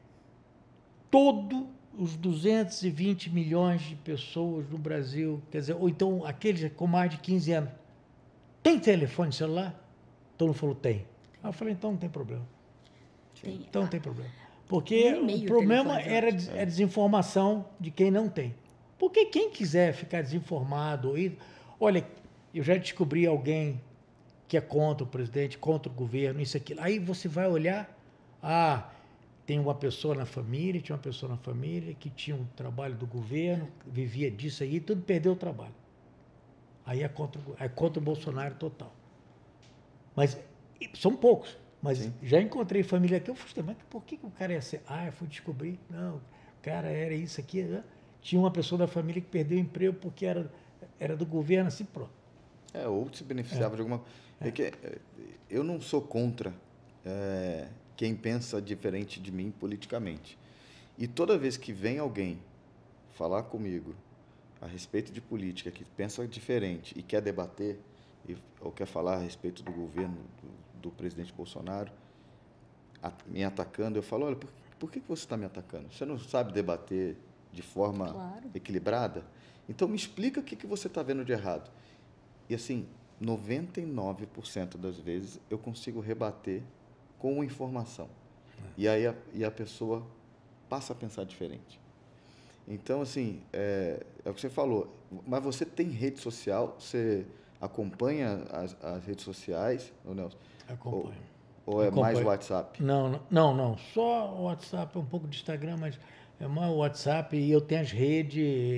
Todos os 220 milhões de pessoas no Brasil, quer dizer, ou então aqueles com mais de 15 anos, tem telefone celular? Todo mundo falou, tem. Aí eu falei, então não tem problema. Então não tem problema. Porque o problema era a desinformação de quem não tem. Porque quem quiser ficar desinformado, olha... Eu já descobri alguém que é contra o presidente, contra o governo, isso, aquilo. Aí você vai olhar, tem uma pessoa na família, tinha uma pessoa na família que tinha um trabalho do governo, vivia disso aí, tudo perdeu o trabalho. Aí é contra o Bolsonaro total. Mas são poucos. Mas sim, já encontrei família aqui, eu falei, mas por que o cara ia ser? Eu fui descobrir. Não, o cara era isso aqui. Né? Tinha uma pessoa da família que perdeu o emprego porque era do governo, assim, pronto. Ou se beneficiava de alguma... Eu não sou contra quem pensa diferente de mim politicamente. E toda vez que vem alguém falar comigo a respeito de política, que pensa diferente e quer debater, ou quer falar a respeito do governo do presidente Bolsonaro, me atacando, eu falo, olha, por que você está me atacando? Você não sabe debater de forma equilibrada? Então, me explica o que você está vendo de errado. E, assim, 99% das vezes eu consigo rebater com informação. E aí a pessoa passa a pensar diferente. Então, assim, é o que você falou. Mas você tem rede social? Você acompanha as redes sociais, Nelson? Acompanho. Ou é mais WhatsApp? Não. Só o WhatsApp, um pouco de Instagram, mas é mais o WhatsApp e eu tenho as redes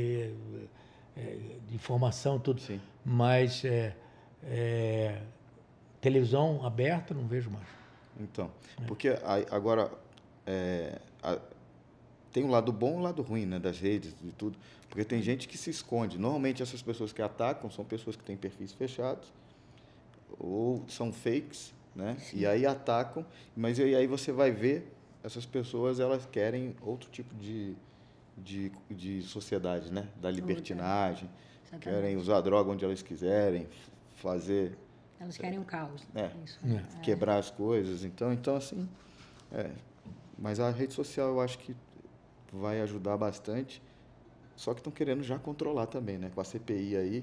de informação, tudo. Sim. Mas televisão aberta, não vejo mais. Então, porque agora tem um lado bom e um lado ruim, né, das redes e tudo, porque tem gente que se esconde. Normalmente essas pessoas que atacam são pessoas que têm perfis fechados ou são fakes, né? Sim. E aí atacam, mas aí você vai ver essas pessoas, elas querem outro tipo de sociedade, né? Da libertinagem, querem usar droga onde elas quiserem, fazer... Elas querem um caos. Isso, quebrar as coisas. Então assim... Mas a rede social eu acho que vai ajudar bastante, só que estão querendo já controlar também, né? Com a CPI aí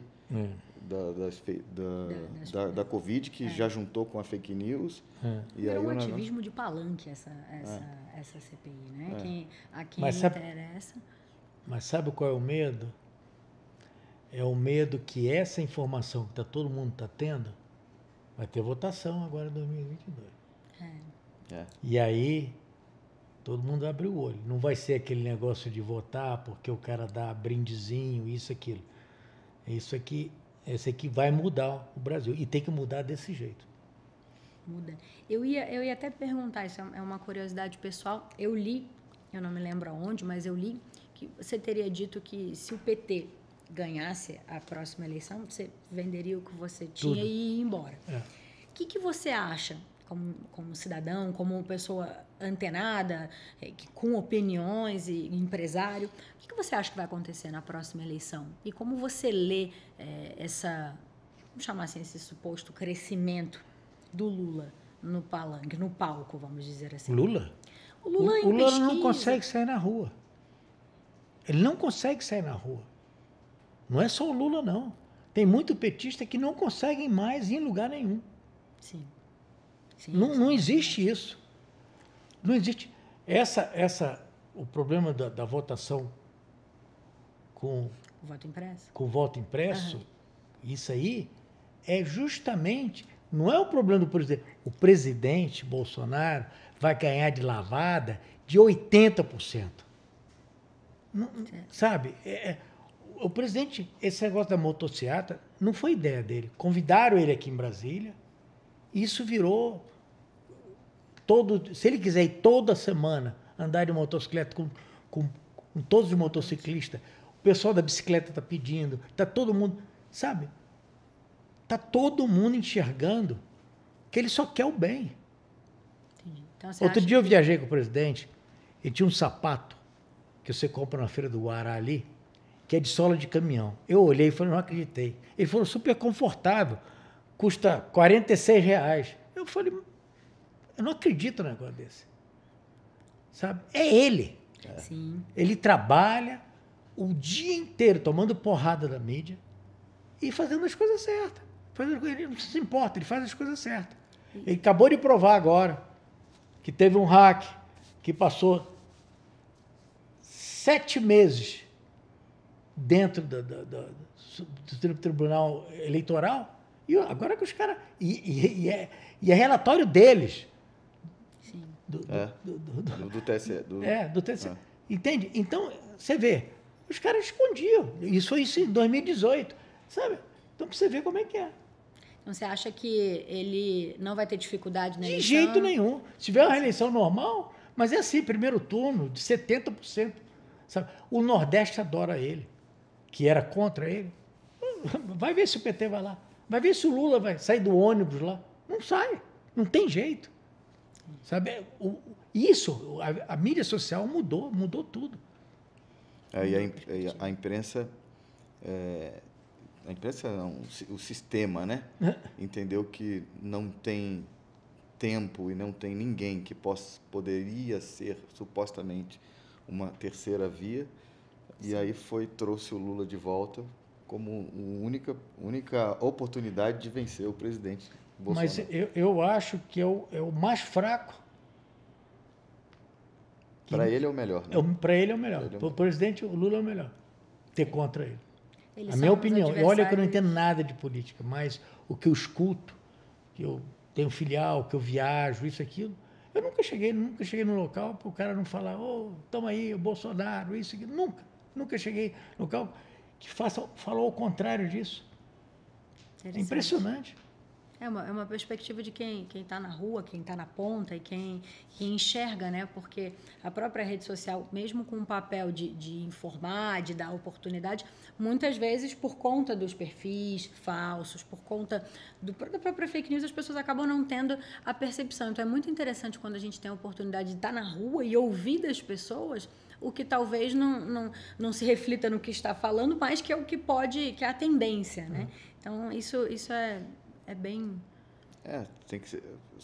da Covid, que já juntou com a fake news. E é um ativismo de palanque essa CPI, né? A quem interessa... Mas sabe qual é o medo? É o medo que essa informação que todo mundo está tendo vai ter votação agora em 2022. E aí... todo mundo abre o olho. Não vai ser aquele negócio de votar porque o cara dá brindezinho, isso, aquilo. Esse aqui vai mudar o Brasil. E tem que mudar desse jeito. Muda. Eu ia até perguntar, isso é uma curiosidade pessoal. Eu li, eu não me lembro aonde, mas eu li que você teria dito que se o PT ganhasse a próxima eleição, você venderia o que você tinha e ia embora. O que você acha? Como cidadão, como pessoa antenada, com opiniões e empresário, o que você acha que vai acontecer na próxima eleição? E como você lê vamos chamar assim, esse suposto crescimento do Lula no palanque, no palco, vamos dizer assim? Lula? O Lula não consegue sair na rua. Ele não consegue sair na rua. Não é só o Lula, não. Tem muito petista que não conseguem mais ir em lugar nenhum. Sim. Não existe isso. Não existe. O problema da votação com o voto impresso, isso aí é justamente, não é o problema do presidente. O presidente Bolsonaro vai ganhar de lavada de 80%. Não, sabe? O presidente, esse negócio da motociata, não foi ideia dele. Convidaram ele aqui em Brasília, isso virou... se ele quiser ir toda semana andar de motocicleta com todos os motociclistas, o pessoal da bicicleta está pedindo, está todo mundo, sabe? Está todo mundo enxergando que ele só quer o bem. Entendi. Então, outro dia eu viajei com o presidente e tinha um sapato que você compra na Feira do Guará ali, que é de sola de caminhão. Eu olhei e falei, não acreditei. Ele falou, super confortável, custa R$46. Eu falei, eu não acredito num negócio desse. Sabe? É ele. Sim. Ele trabalha o dia inteiro tomando porrada da mídia e fazendo as coisas certas. Ele não se importa, ele faz as coisas certas. Ele acabou de provar agora que teve um hack que passou 7 meses dentro do Tribunal Eleitoral e agora que os caras... E é relatório deles. Sim. Do TSE. Do TSE. Entende? Então, você vê, os caras escondiam. Isso foi em 2018, sabe? Então, para você ver como é que é. Então, você acha que ele não vai ter dificuldade na eleição? De jeito nenhum. Se tiver uma eleição normal, mas é assim, primeiro turno, de 70%. Sabe? O Nordeste adora ele, que era contra ele. Vai ver se o PT vai lá. Vai ver se o Lula vai sair do ônibus lá. Não sai, não tem jeito. Sabe? A mídia social mudou tudo. E a imprensa, não, o sistema, né? Entendeu que não tem tempo e não tem ninguém que poderia ser supostamente uma terceira via, e aí trouxe o Lula de volta como a única oportunidade de vencer o presidente Bolsonaro. Mas eu acho que é o mais fraco. Para ele é o melhor, né? Para ele é o melhor. Para o presidente, o Lula é o melhor. Ter contra ele. Eles a minha são os opinião. Olha que eu não adversários. entendo nada de política, mas o que eu escuto, que eu tenho filial, que eu viajo, isso, aquilo, eu nunca cheguei no local para o cara não falar, toma aí, o Bolsonaro, isso, aquilo. Nunca cheguei no local que falou ao contrário disso. É impressionante. É uma perspectiva de quem está na rua, quem está na ponta e quem enxerga, né? Porque a própria rede social, mesmo com o papel de informar, de dar oportunidade, muitas vezes por conta dos perfis falsos, por conta da própria fake news, as pessoas acabam não tendo a percepção. Então é muito interessante quando a gente tem a oportunidade de estar na rua e ouvir das pessoas o que talvez não se reflita no que está falando, mas que é o que que é a tendência, né? Então isso é bem... tem que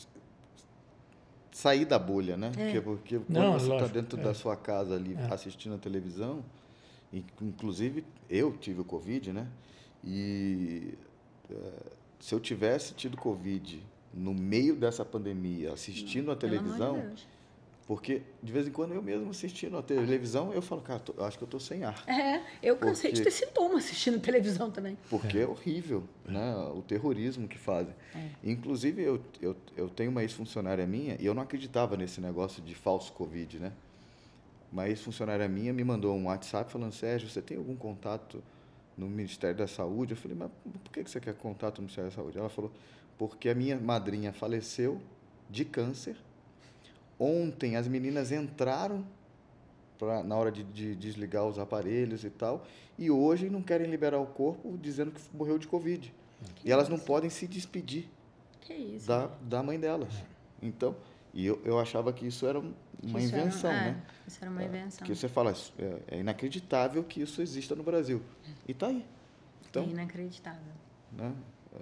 sair da bolha, né? Porque quando você está dentro da sua casa ali assistindo a televisão, inclusive eu tive o Covid, né? E se eu tivesse tido Covid no meio dessa pandemia, assistindo a televisão... Pelo amor de Deus. Porque, de vez em quando, eu mesmo assistindo a televisão, eu falo, cara, acho que eu estou sem ar. Eu cansei de ter sintoma assistindo televisão também. Porque é horrível, né? O terrorismo que fazem. Inclusive, eu tenho uma ex-funcionária minha, e eu não acreditava nesse negócio de falso Covid, né? Uma ex-funcionária minha me mandou um WhatsApp falando, Sérgio, você tem algum contato no Ministério da Saúde? Eu falei, mas por que você quer contato no Ministério da Saúde? Ela falou, porque a minha madrinha faleceu de câncer. Ontem as meninas entraram na hora de desligar os aparelhos e tal, e hoje não querem liberar o corpo dizendo que morreu de Covid. E elas não podem se despedir da mãe delas. Então, e eu achava que isso era uma invenção, né? Isso era uma invenção. Que você fala, é inacreditável que isso exista no Brasil. E está aí. Então, é inacreditável. Né?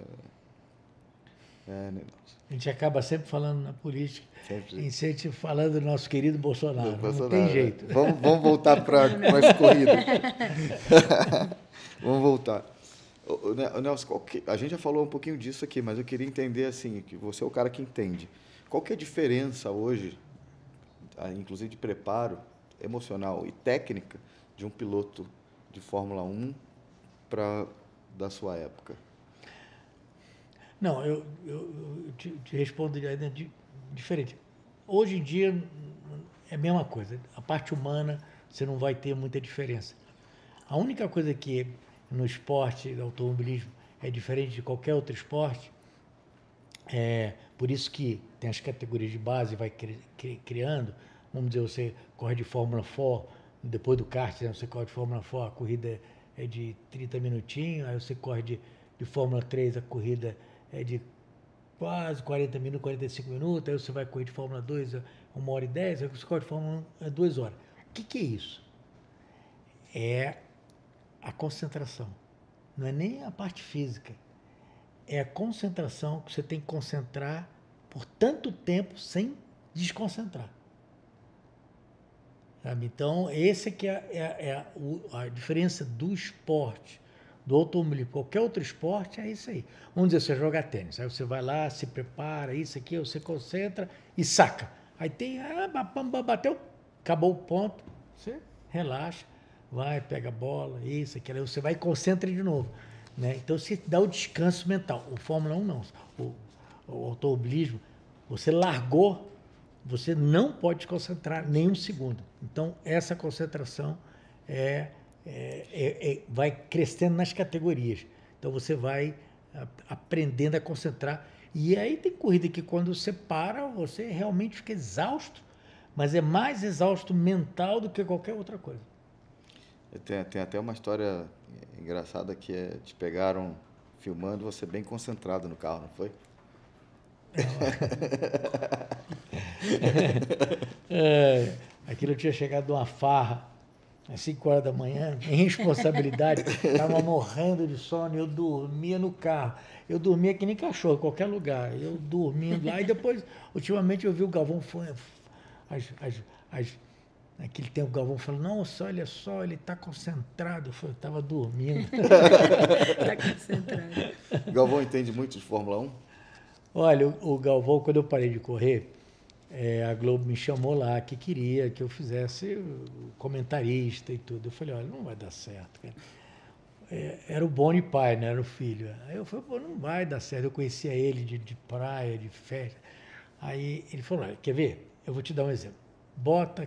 A gente acaba sempre falando na política, sempre falando do nosso querido Bolsonaro. Não tem jeito. Vamos voltar para essa corrida. Vamos voltar. Nelson, a gente já falou um pouquinho disso aqui, mas eu queria entender, assim, que você é o cara que entende. Qual que é a diferença hoje, inclusive de preparo emocional e técnica, de um piloto de Fórmula 1 da sua época? Não, eu te respondo diferente. Hoje em dia é a mesma coisa. A parte humana, você não vai ter muita diferença. A única coisa que no esporte, no automobilismo, é diferente de qualquer outro esporte, por isso que tem as categorias de base, vai criando. Vamos dizer, você corre de Fórmula 4, depois do kart, né, você corre de Fórmula 4, a corrida é de 30 minutinhos, aí você corre de Fórmula 3, a corrida é de quase 40 minutos, 45 minutos, aí você vai correr de Fórmula 2, 1h10, aí você corre de Fórmula 1, 2 horas. O que é isso? É a concentração. Não é nem a parte física. É a concentração que você tem que concentrar por tanto tempo sem desconcentrar. Sabe? Então, esse que é a diferença do esporte, do automobilismo. Qualquer outro esporte é isso aí. Vamos dizer, você joga tênis, aí você vai lá, se prepara, isso aqui, você concentra e saca. Aí tem, bateu, acabou o ponto, você relaxa, vai, pega a bola, isso, aquilo, aí você vai e concentra de novo. Né? Então, você dá o descanso mental. O Fórmula 1 não. O automobilismo, você largou, você não pode concentrar nem um segundo. Então, essa concentração vai crescendo nas categorias. Então, você vai aprendendo a concentrar. E aí tem corrida que quando você para, você realmente fica exausto, mas é mais exausto mental do que qualquer outra coisa. Tem até uma história engraçada que te pegaram filmando você bem concentrado no carro, não foi? Aquilo tinha chegado de uma farra, às 5 horas da manhã, em responsabilidade, estava morrendo de sono, eu dormia no carro. Eu dormia que nem cachorro, em qualquer lugar. Eu dormindo lá, e depois, ultimamente, eu vi o Galvão, naquele tempo o Galvão falou, nossa, olha só, ele está concentrado. Eu estava dormindo. Está concentrado. Galvão entende muito de Fórmula 1? Olha, o Galvão, quando eu parei de correr, a Globo me chamou lá, que queria que eu fizesse o comentarista e tudo. Eu falei, olha, não vai dar certo, cara. Era o Boni pai, né? Era o filho. Aí eu falei, pô, não vai dar certo. Eu conhecia ele de praia, de festa. Aí ele falou, olha, quer ver? Eu vou te dar um exemplo. Bota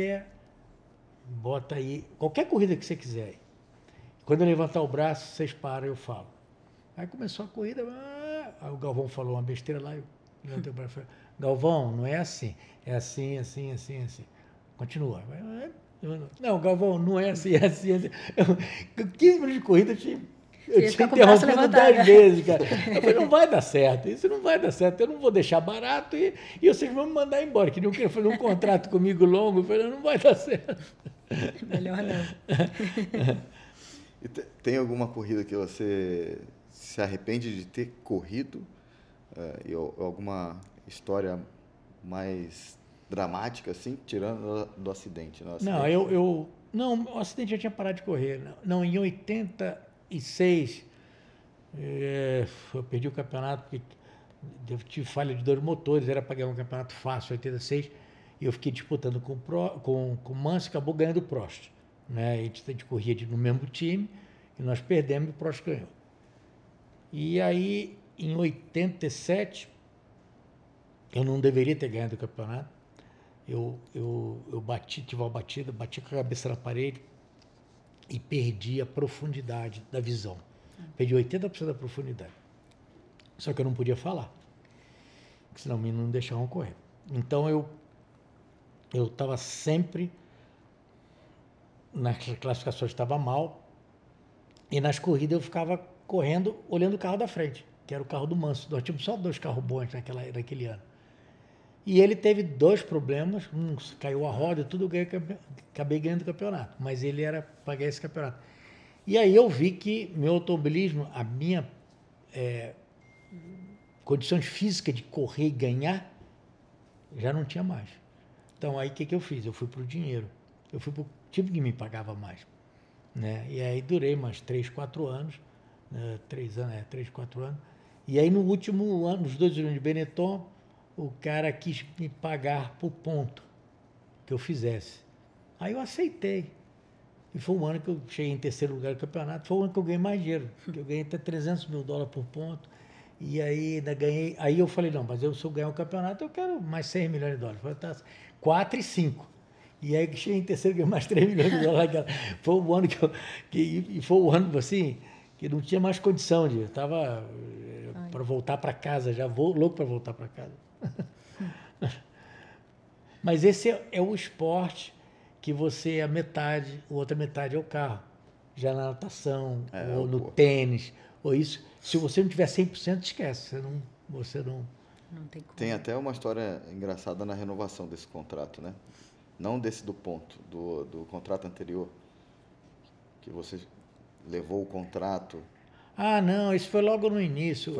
aí, qualquer corrida que você quiser. Quando eu levantar o braço, vocês param, eu falo. Aí começou a corrida, aí o Galvão falou uma besteira lá, eu levantei o braço e falei, Galvão, não é assim. É assim, assim, assim, assim. Continua. Não, Galvão, não é assim, é assim, assim. 15 minutos de corrida, eu tinha interrompido 10 vezes, cara. Eu falei, não vai dar certo, isso não vai dar certo, eu não vou deixar barato e vocês vão me mandar embora. Queriam fazer um contrato comigo longo, eu falei, não vai dar certo. Melhor não. E tem alguma corrida que você se arrepende de ter corrido? E alguma história mais dramática, assim, tirando do acidente? Né? Não, o acidente já tinha parado de correr. Não, em 86, eu perdi o campeonato porque eu tive falha de 2 motores, era para ganhar um campeonato fácil, 86, e eu fiquei disputando com o Mansell, acabou ganhando o Prost. Né? A gente corria no mesmo time, e nós perdemos e o Prost ganhou. E aí, em 87, eu não deveria ter ganhado o campeonato. Eu tive uma batida, bati com a cabeça na parede e perdi a profundidade da visão. Perdi 80% da profundidade. Só que eu não podia falar, porque senão me não deixavam correr. Então eu estava sempre, nas classificações estava mal, e nas corridas eu ficava correndo, olhando o carro da frente, que era o carro do Mansell. Nós tínhamos só 2 carros bons naquele ano. E ele teve 2 problemas, caiu a roda e tudo, acabei ganhando o campeonato, mas ele era para ganhar esse campeonato. E aí eu vi que meu automobilismo, a minha condições físicas de correr e ganhar, já não tinha mais. Então aí o que eu fiz? Eu fui para o dinheiro, eu fui para o time que me pagava mais. Né? E aí durei mais 3, 4 anos, 3 anos, 3, 4 anos. E aí no último ano, nos 2 anos de Benetton, o cara quis me pagar por ponto que eu fizesse. Aí eu aceitei. E foi um ano que eu cheguei em 3º lugar do campeonato, foi o ano que eu ganhei mais dinheiro, que eu ganhei até $300 mil por ponto. E aí ainda ganhei. Aí eu falei, não, mas se eu ganhar o campeonato, eu quero mais $6 milhões. Eu falei, tá, 4 e 5. E aí cheguei em 3º, ganhei mais $3 milhões. Foi o ano e foi o ano assim, que não tinha mais condição de. Eu estava para voltar para casa, já louco para voltar para casa. Mas esse é o esporte que você, a metade, a outra metade é o carro. Já na natação, ou no tênis, ou isso. Se você não tiver 100%, esquece. Você não tem como. Tem até uma história engraçada na renovação desse contrato, né? Não desse do ponto, do contrato anterior, que você levou o contrato. Ah, não, isso foi logo no início.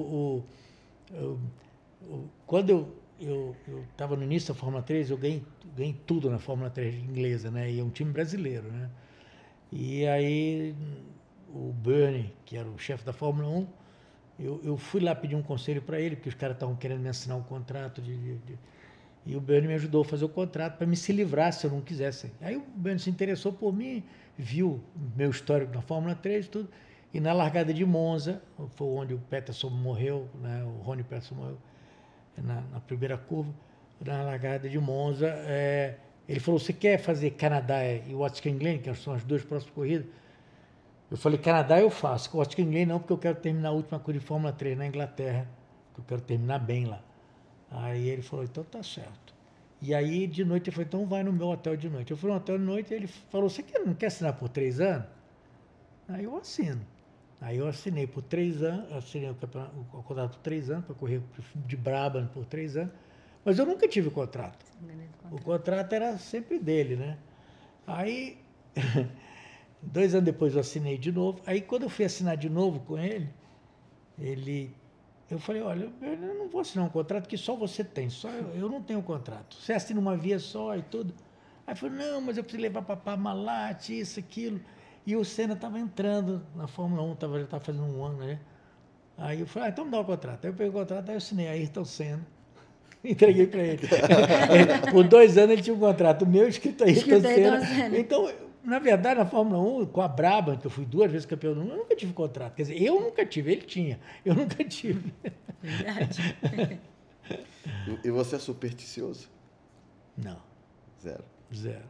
Quando eu estava no início da Fórmula 3, eu ganhei tudo na Fórmula 3 inglesa, né? E é um time brasileiro, né? E aí o Bernie, que era o chefe da Fórmula 1, eu fui lá pedir um conselho para ele, porque os caras estavam querendo me assinar um contrato e o Bernie me ajudou a fazer o contrato para me se livrar se eu não quisesse. Aí o Bernie se interessou por mim, viu meu histórico na Fórmula 3 e tudo, e na largada de Monza, foi onde o Peterson morreu, né? O Ronnie Peterson morreu, na primeira curva, na largada de Monza, ele falou, você quer fazer Canadá e Watkins Glen, que são as 2 próximas corridas? Eu falei, Canadá eu faço, Watkins Glen não, porque eu quero terminar a última corrida de Fórmula 3 na Inglaterra, que eu quero terminar bem lá. Aí ele falou, então tá certo. E aí de noite ele falou, então vai no meu hotel de noite. Eu fui no hotel de noite e ele falou, você não quer assinar por 3 anos? Aí eu assino. Aí eu assinei por 3 anos, assinei o contrato por 3 anos, para correr de Brabham por 3 anos, mas eu nunca tive contrato. O contrato era sempre dele, né? Aí, 2 anos depois eu assinei de novo. Aí quando eu fui assinar de novo com ele, eu falei, olha, eu não vou assinar um contrato que só você tem, só eu não tenho contrato. Você assina uma via só e tudo. Aí falou, não, mas eu preciso levar para Parmalat, isso, aquilo. E o Senna estava entrando na Fórmula 1, já estava fazendo 1 ano, né? Aí eu falei, então me dá o contrato. Aí eu peguei o contrato, aí eu assinei, Ayrton Senna. Entreguei para ele. Por 2 anos ele tinha um contrato meu escrito Ayrton Senna. Então, na verdade, na Fórmula 1, com a Brabham, que eu fui 2 vezes campeão do mundo, eu nunca tive contrato. Quer dizer, eu nunca tive, ele tinha. Eu nunca tive. Verdade. E você é supersticioso? Não. Zero. Zero.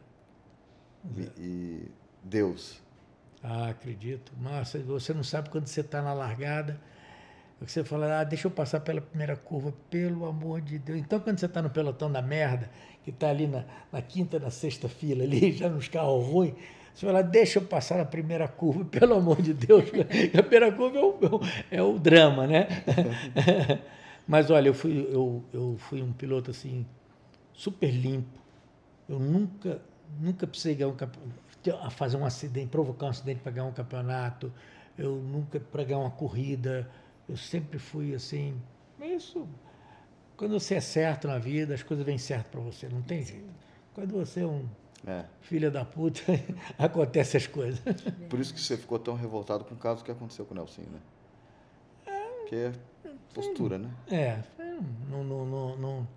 E Deus? Ah, acredito. Mas você não sabe quando você está na largada, você fala, deixa eu passar pela primeira curva, pelo amor de Deus. Então, quando você está no pelotão da merda, que está ali na quinta, na sexta fila, ali, já nos carros ruins, você fala, deixa eu passar na primeira curva, pelo amor de Deus. A primeira curva é o drama, né? Mas, olha, eu fui um piloto, assim, super limpo. Eu nunca precisei fazer um acidente, provocar um acidente para ganhar um campeonato. Eu nunca para ganhar uma corrida. Eu sempre fui assim. Isso, quando você é certo na vida, as coisas vêm certo para você, não tem jeito. Quando você é um filho da puta, acontecem as coisas. Por isso que você ficou tão revoltado com o caso que aconteceu com o Nelson, né? Porque é postura, né? Não.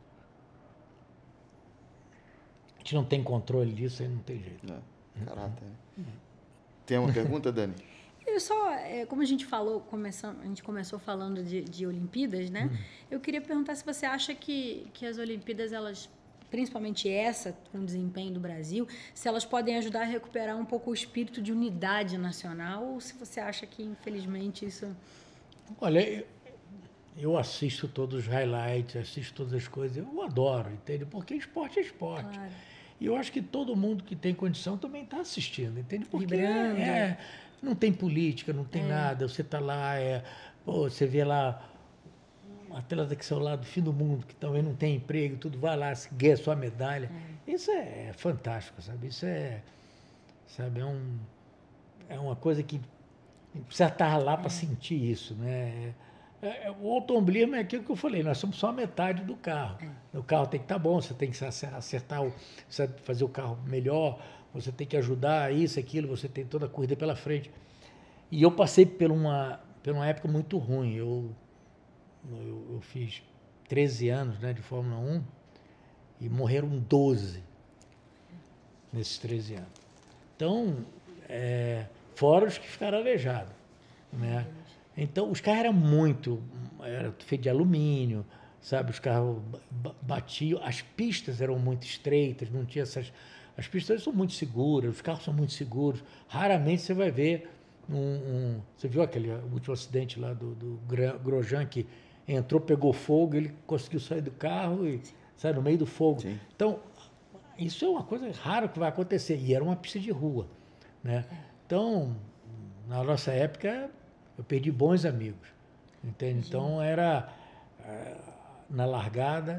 A gente não tem controle disso, aí não tem jeito. Caráter. Tem uma pergunta, Dani? Eu só, como a gente falou, a gente começou falando de Olimpíadas, né? Eu queria perguntar se você acha que as Olimpíadas, elas, principalmente essa, com o desempenho do Brasil, se elas podem ajudar a recuperar um pouco o espírito de unidade nacional, ou se você acha que, infelizmente, isso... Olha, eu assisto todos os highlights, assisto todas as coisas, eu adoro, entende? Porque esporte é esporte. Claro. E eu acho que todo mundo que tem condição também está assistindo, entende? Porque não tem política, não tem nada, você está lá, você vê lá atleta que são lá do fim do mundo, que também não tem emprego, tudo, vai lá, ganha sua medalha. Isso é fantástico, sabe? Isso sabe, é uma coisa que precisa estar lá para sentir isso, né? O automobilismo é aquilo que eu falei, nós somos só a metade do carro. O carro tem que estar bom, você tem que acertar, fazer o carro melhor, você tem que ajudar isso, aquilo, você tem toda a corrida pela frente. E eu passei por uma época muito ruim. Eu fiz 13 anos, né, de Fórmula 1 e morreram 12 nesses 13 anos. Então, fora os que ficaram aleijados, né? Então, os carros eram feitos de alumínio, sabe? Os carros batiam, as pistas eram muito estreitas, não tinha essas... As pistas são muito seguras, os carros são muito seguros. Raramente você vai ver Você viu aquele último acidente lá do Grosjean, que entrou, pegou fogo, ele conseguiu sair do carro e sai no meio do fogo. Sim. Então, isso é uma coisa rara que vai acontecer. E era uma pista de rua, né? Então, na nossa época, eu perdi bons amigos, entende? Então, era na largada...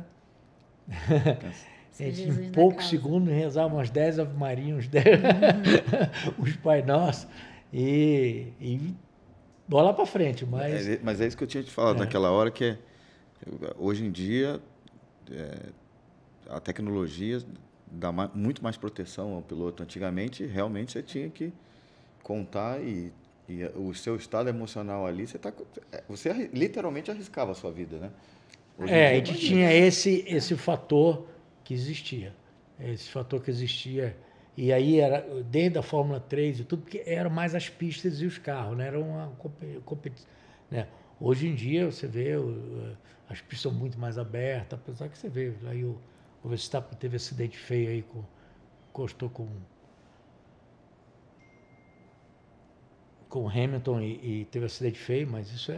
em poucos segundos rezavam umas 10 Ave Maria, uns 10 os Pai Nosso e bola para frente. Mas é isso que eu tinha te falado naquela hora, que hoje em dia a tecnologia dá muito mais proteção ao piloto. Antigamente, realmente, você tinha que contar e o seu estado emocional ali, você literalmente arriscava a sua vida, né? A gente tinha esse fator que existia. E aí era desde a Fórmula 3 e tudo, porque eram mais as pistas e os carros, né? Era uma competição, né? Hoje em dia você vê as pistas são muito mais abertas, apesar que você vê aí o Verstappen teve acidente feio aí, encostou com o Hamilton e teve acidente feio, mas isso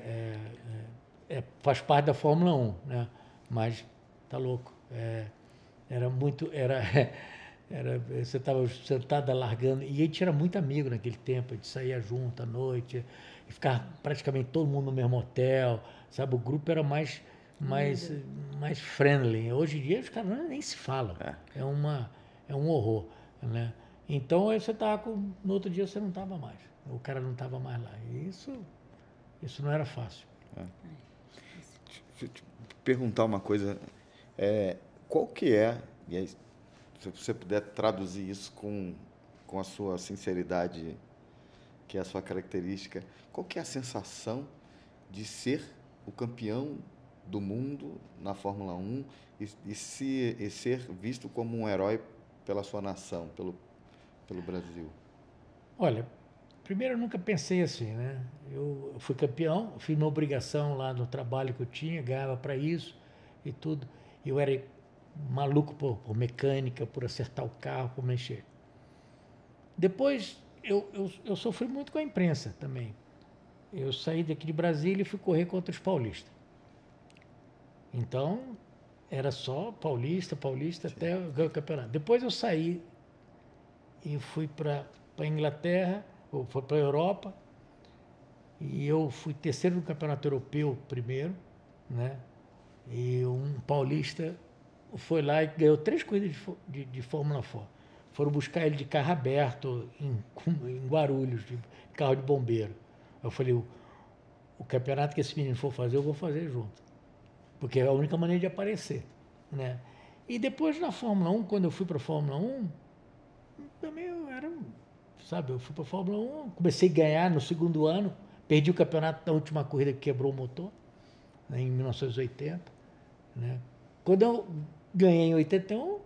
faz parte da Fórmula 1, né? Mas tá louco. Você estava sentado largando. E a gente era muito amigo naquele tempo, a gente saía junto à noite, e ficava praticamente todo mundo no mesmo hotel, sabe? O grupo era mais, mais friendly. Hoje em dia os caras nem se falam. É um horror, né? Então aí você estava no outro dia você não estava mais. O cara não estava mais lá. E isso não era fácil. Deixa eu te perguntar uma coisa. Qual que é, e aí, se você puder traduzir isso com a sua sinceridade, que é a sua característica, qual que é a sensação de ser o campeão do mundo na Fórmula 1 e ser visto como um herói pela sua nação, pelo Brasil? Olha, primeiro eu nunca pensei assim, né? Eu fui campeão, fiz minha obrigação lá no trabalho que eu tinha, ganhava para isso e tudo. Eu era maluco por mecânica, por acertar o carro, por mexer. Depois, eu sofri muito com a imprensa também. Eu saí daqui de Brasília e fui correr contra os paulistas. Então, era só paulista até ganhar o campeonato. Depois eu saí e fui para a Inglaterra, ou fui para a Europa, e eu fui terceiro no campeonato europeu primeiro, né? E um paulista foi lá e ganhou 3 corridas de Fórmula 4. Foram buscar ele de carro aberto em Guarulhos, de carro de bombeiro. Eu falei, o campeonato que esse menino for fazer, eu vou fazer junto. Porque é a única maneira de aparecer, né? E depois na Fórmula 1, quando eu fui para a Fórmula 1, também eu fui para a Fórmula 1, comecei a ganhar no segundo ano, perdi o campeonato da última corrida que quebrou o motor, né, em 1980, né? Quando eu ganhei em 81,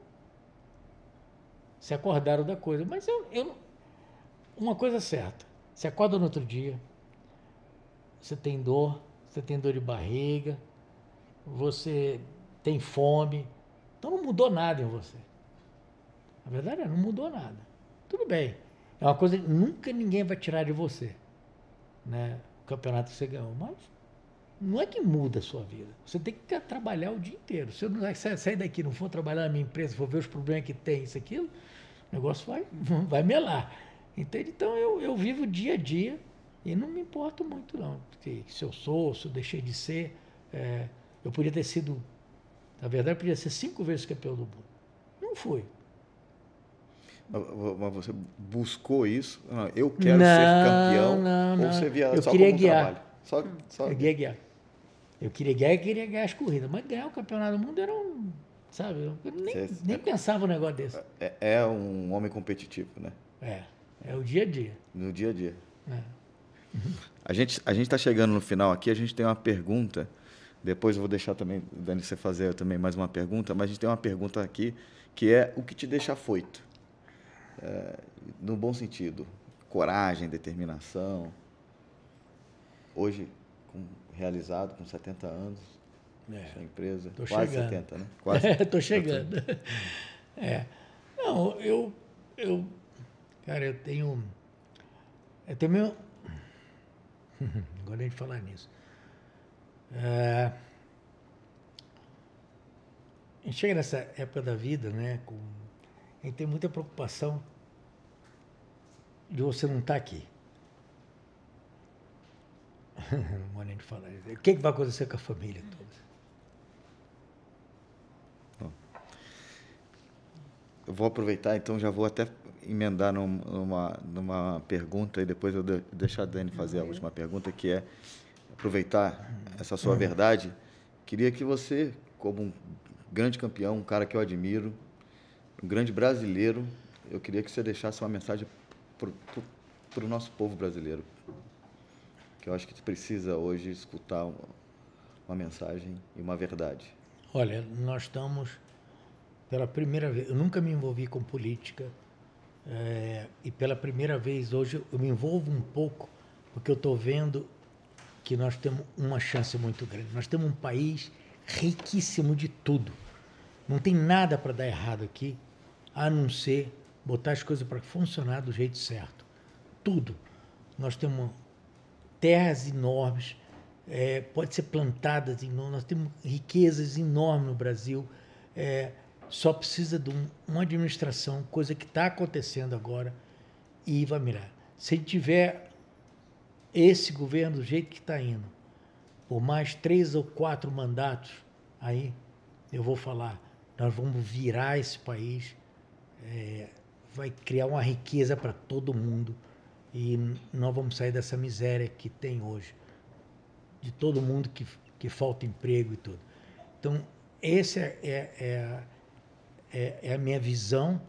se acordaram da coisa. Mas uma coisa certa, você acorda no outro dia, você tem dor de barriga, você tem fome, então não mudou nada em você. A verdade não mudou nada. Tudo bem, é uma coisa que nunca ninguém vai tirar de você, né? O campeonato que você ganhou, mas não é que muda a sua vida. Você tem que trabalhar o dia inteiro. Se eu não sair daqui, não for trabalhar na minha empresa, for ver os problemas que tem, isso, aquilo, o negócio vai melar. Entende? Então eu vivo dia a dia e não me importo muito, não. Porque se eu deixei de ser, eu podia ter sido, na verdade, eu podia ser 5 vezes campeão do mundo. Não fui. Mas você buscou isso? Não, eu quero ser campeão? Não. Ou você via eu só queria como guiar. trabalho? Só... Eu queria guiar. Eu queria guiar e queria ganhar as corridas. Mas ganhar o campeonato do mundo era sabe, eu nem pensava um negócio desse. É um homem competitivo, né? É o dia a dia. No dia a dia. A gente está chegando no final aqui, a gente tem uma pergunta. Depois eu vou deixar também, Dani, você fazer também mais uma pergunta, mas a gente tem uma pergunta aqui que é o que te deixa afoito? No bom sentido. Coragem, determinação. Hoje, realizado com 70 anos, sua empresa. Tô quase chegando. 70, né? Quase. Estou chegando. Não, cara, eu tenho meu... Agora a gente falar nisso. A gente chega nessa época da vida, né? A gente tem muita preocupação de você não estar aqui. Não vou nem falar. O que vai acontecer com a família toda? Eu vou aproveitar, então já vou até emendar numa pergunta e depois eu deixar a Dani fazer a última pergunta, que é aproveitar essa sua verdade. Queria que você, como um grande campeão, um cara que eu admiro, um grande brasileiro, eu queria que você deixasse uma mensagem para o nosso povo brasileiro, que eu acho que precisa hoje escutar uma mensagem e uma verdade. Olha, nós estamos, pela primeira vez, eu nunca me envolvi com política, e pela primeira vez hoje eu me envolvo um pouco, porque eu estou vendo que nós temos uma chance muito grande. Nós temos um país riquíssimo de tudo. Não tem nada para dar errado aqui, a não ser botar as coisas para funcionar do jeito certo. Tudo. Nós temos terras enormes, pode ser plantadas enormes, nós temos riquezas enormes no Brasil, Só precisa de uma administração, coisa que está acontecendo agora, e vai mirar. Se tiver esse governo do jeito que está indo, por mais 3 ou 4 mandatos, aí eu vou falar, nós vamos virar esse país, vai criar uma riqueza para todo mundo e nós vamos sair dessa miséria que tem hoje, de todo mundo que falta emprego e tudo. Então, essa é a minha visão.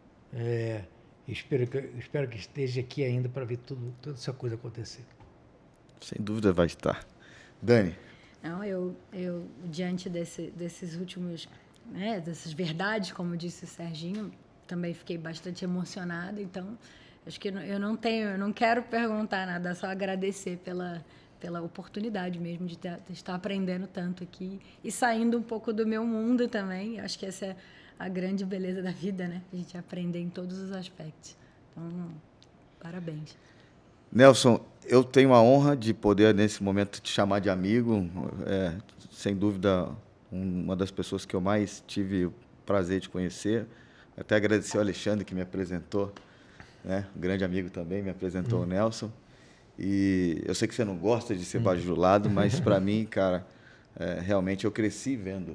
Espero que esteja aqui ainda para ver toda essa coisa acontecer. Sem dúvida vai estar. Dani? Não, eu diante desses últimos, né, dessas verdades, como disse o Serginho, também fiquei bastante emocionada. Então, acho que eu não quero perguntar nada, só agradecer pela oportunidade mesmo de estar aprendendo tanto aqui e saindo um pouco do meu mundo também. Acho que essa é a grande beleza da vida, né? A gente aprender em todos os aspectos. Então, parabéns. Nelson, eu tenho a honra de poder, nesse momento, te chamar de amigo. Sem dúvida, uma das pessoas que eu mais tive o prazer de conhecer. Até agradecer ao Alexandre, que me apresentou, né? Um grande amigo também, me apresentou o Nelson. E eu sei que você não gosta de ser bajulado, mas, para mim, cara, realmente eu cresci vendo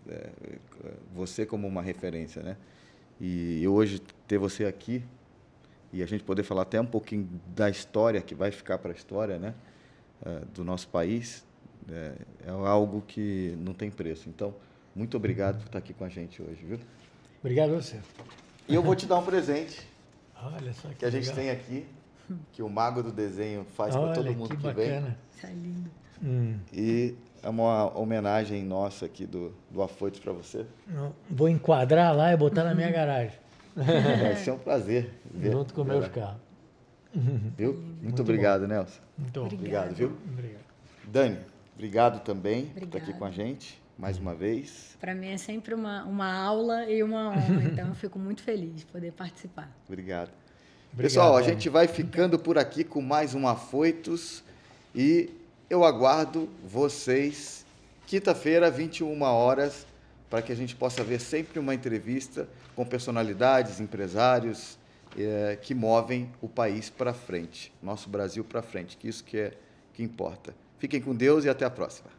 você como uma referência, né? E hoje ter você aqui e a gente poder falar até um pouquinho da história, que vai ficar para a história, né? Do nosso país, é algo que não tem preço. Então, muito obrigado por estar aqui com a gente hoje, viu? Obrigado a você. E eu vou te dar um presente. Olha só que a gente legal. Tem aqui, que o Mago do Desenho faz para todo mundo que vem. Isso é lindo. E é uma homenagem nossa aqui do Afoitos para você. Vou enquadrar lá e botar na minha garagem. Vai ser um prazer ver. Junto com meus carros. Viu? Muito obrigado, Nelson. Muito Obrigado, viu? Obrigado. Dani, obrigado também por estar Obrigada. aqui com a gente, mais uma vez. Para mim é sempre uma aula e uma honra, então eu fico muito feliz de poder participar. Obrigado. Obrigado, Pessoal, a Dani. gente vai ficando por aqui com mais um Afoitos e eu aguardo vocês quinta-feira, 21 horas, para que a gente possa ver sempre uma entrevista com personalidades, empresários que movem o país para frente, nosso Brasil para frente, que isso que importa. Fiquem com Deus e até a próxima.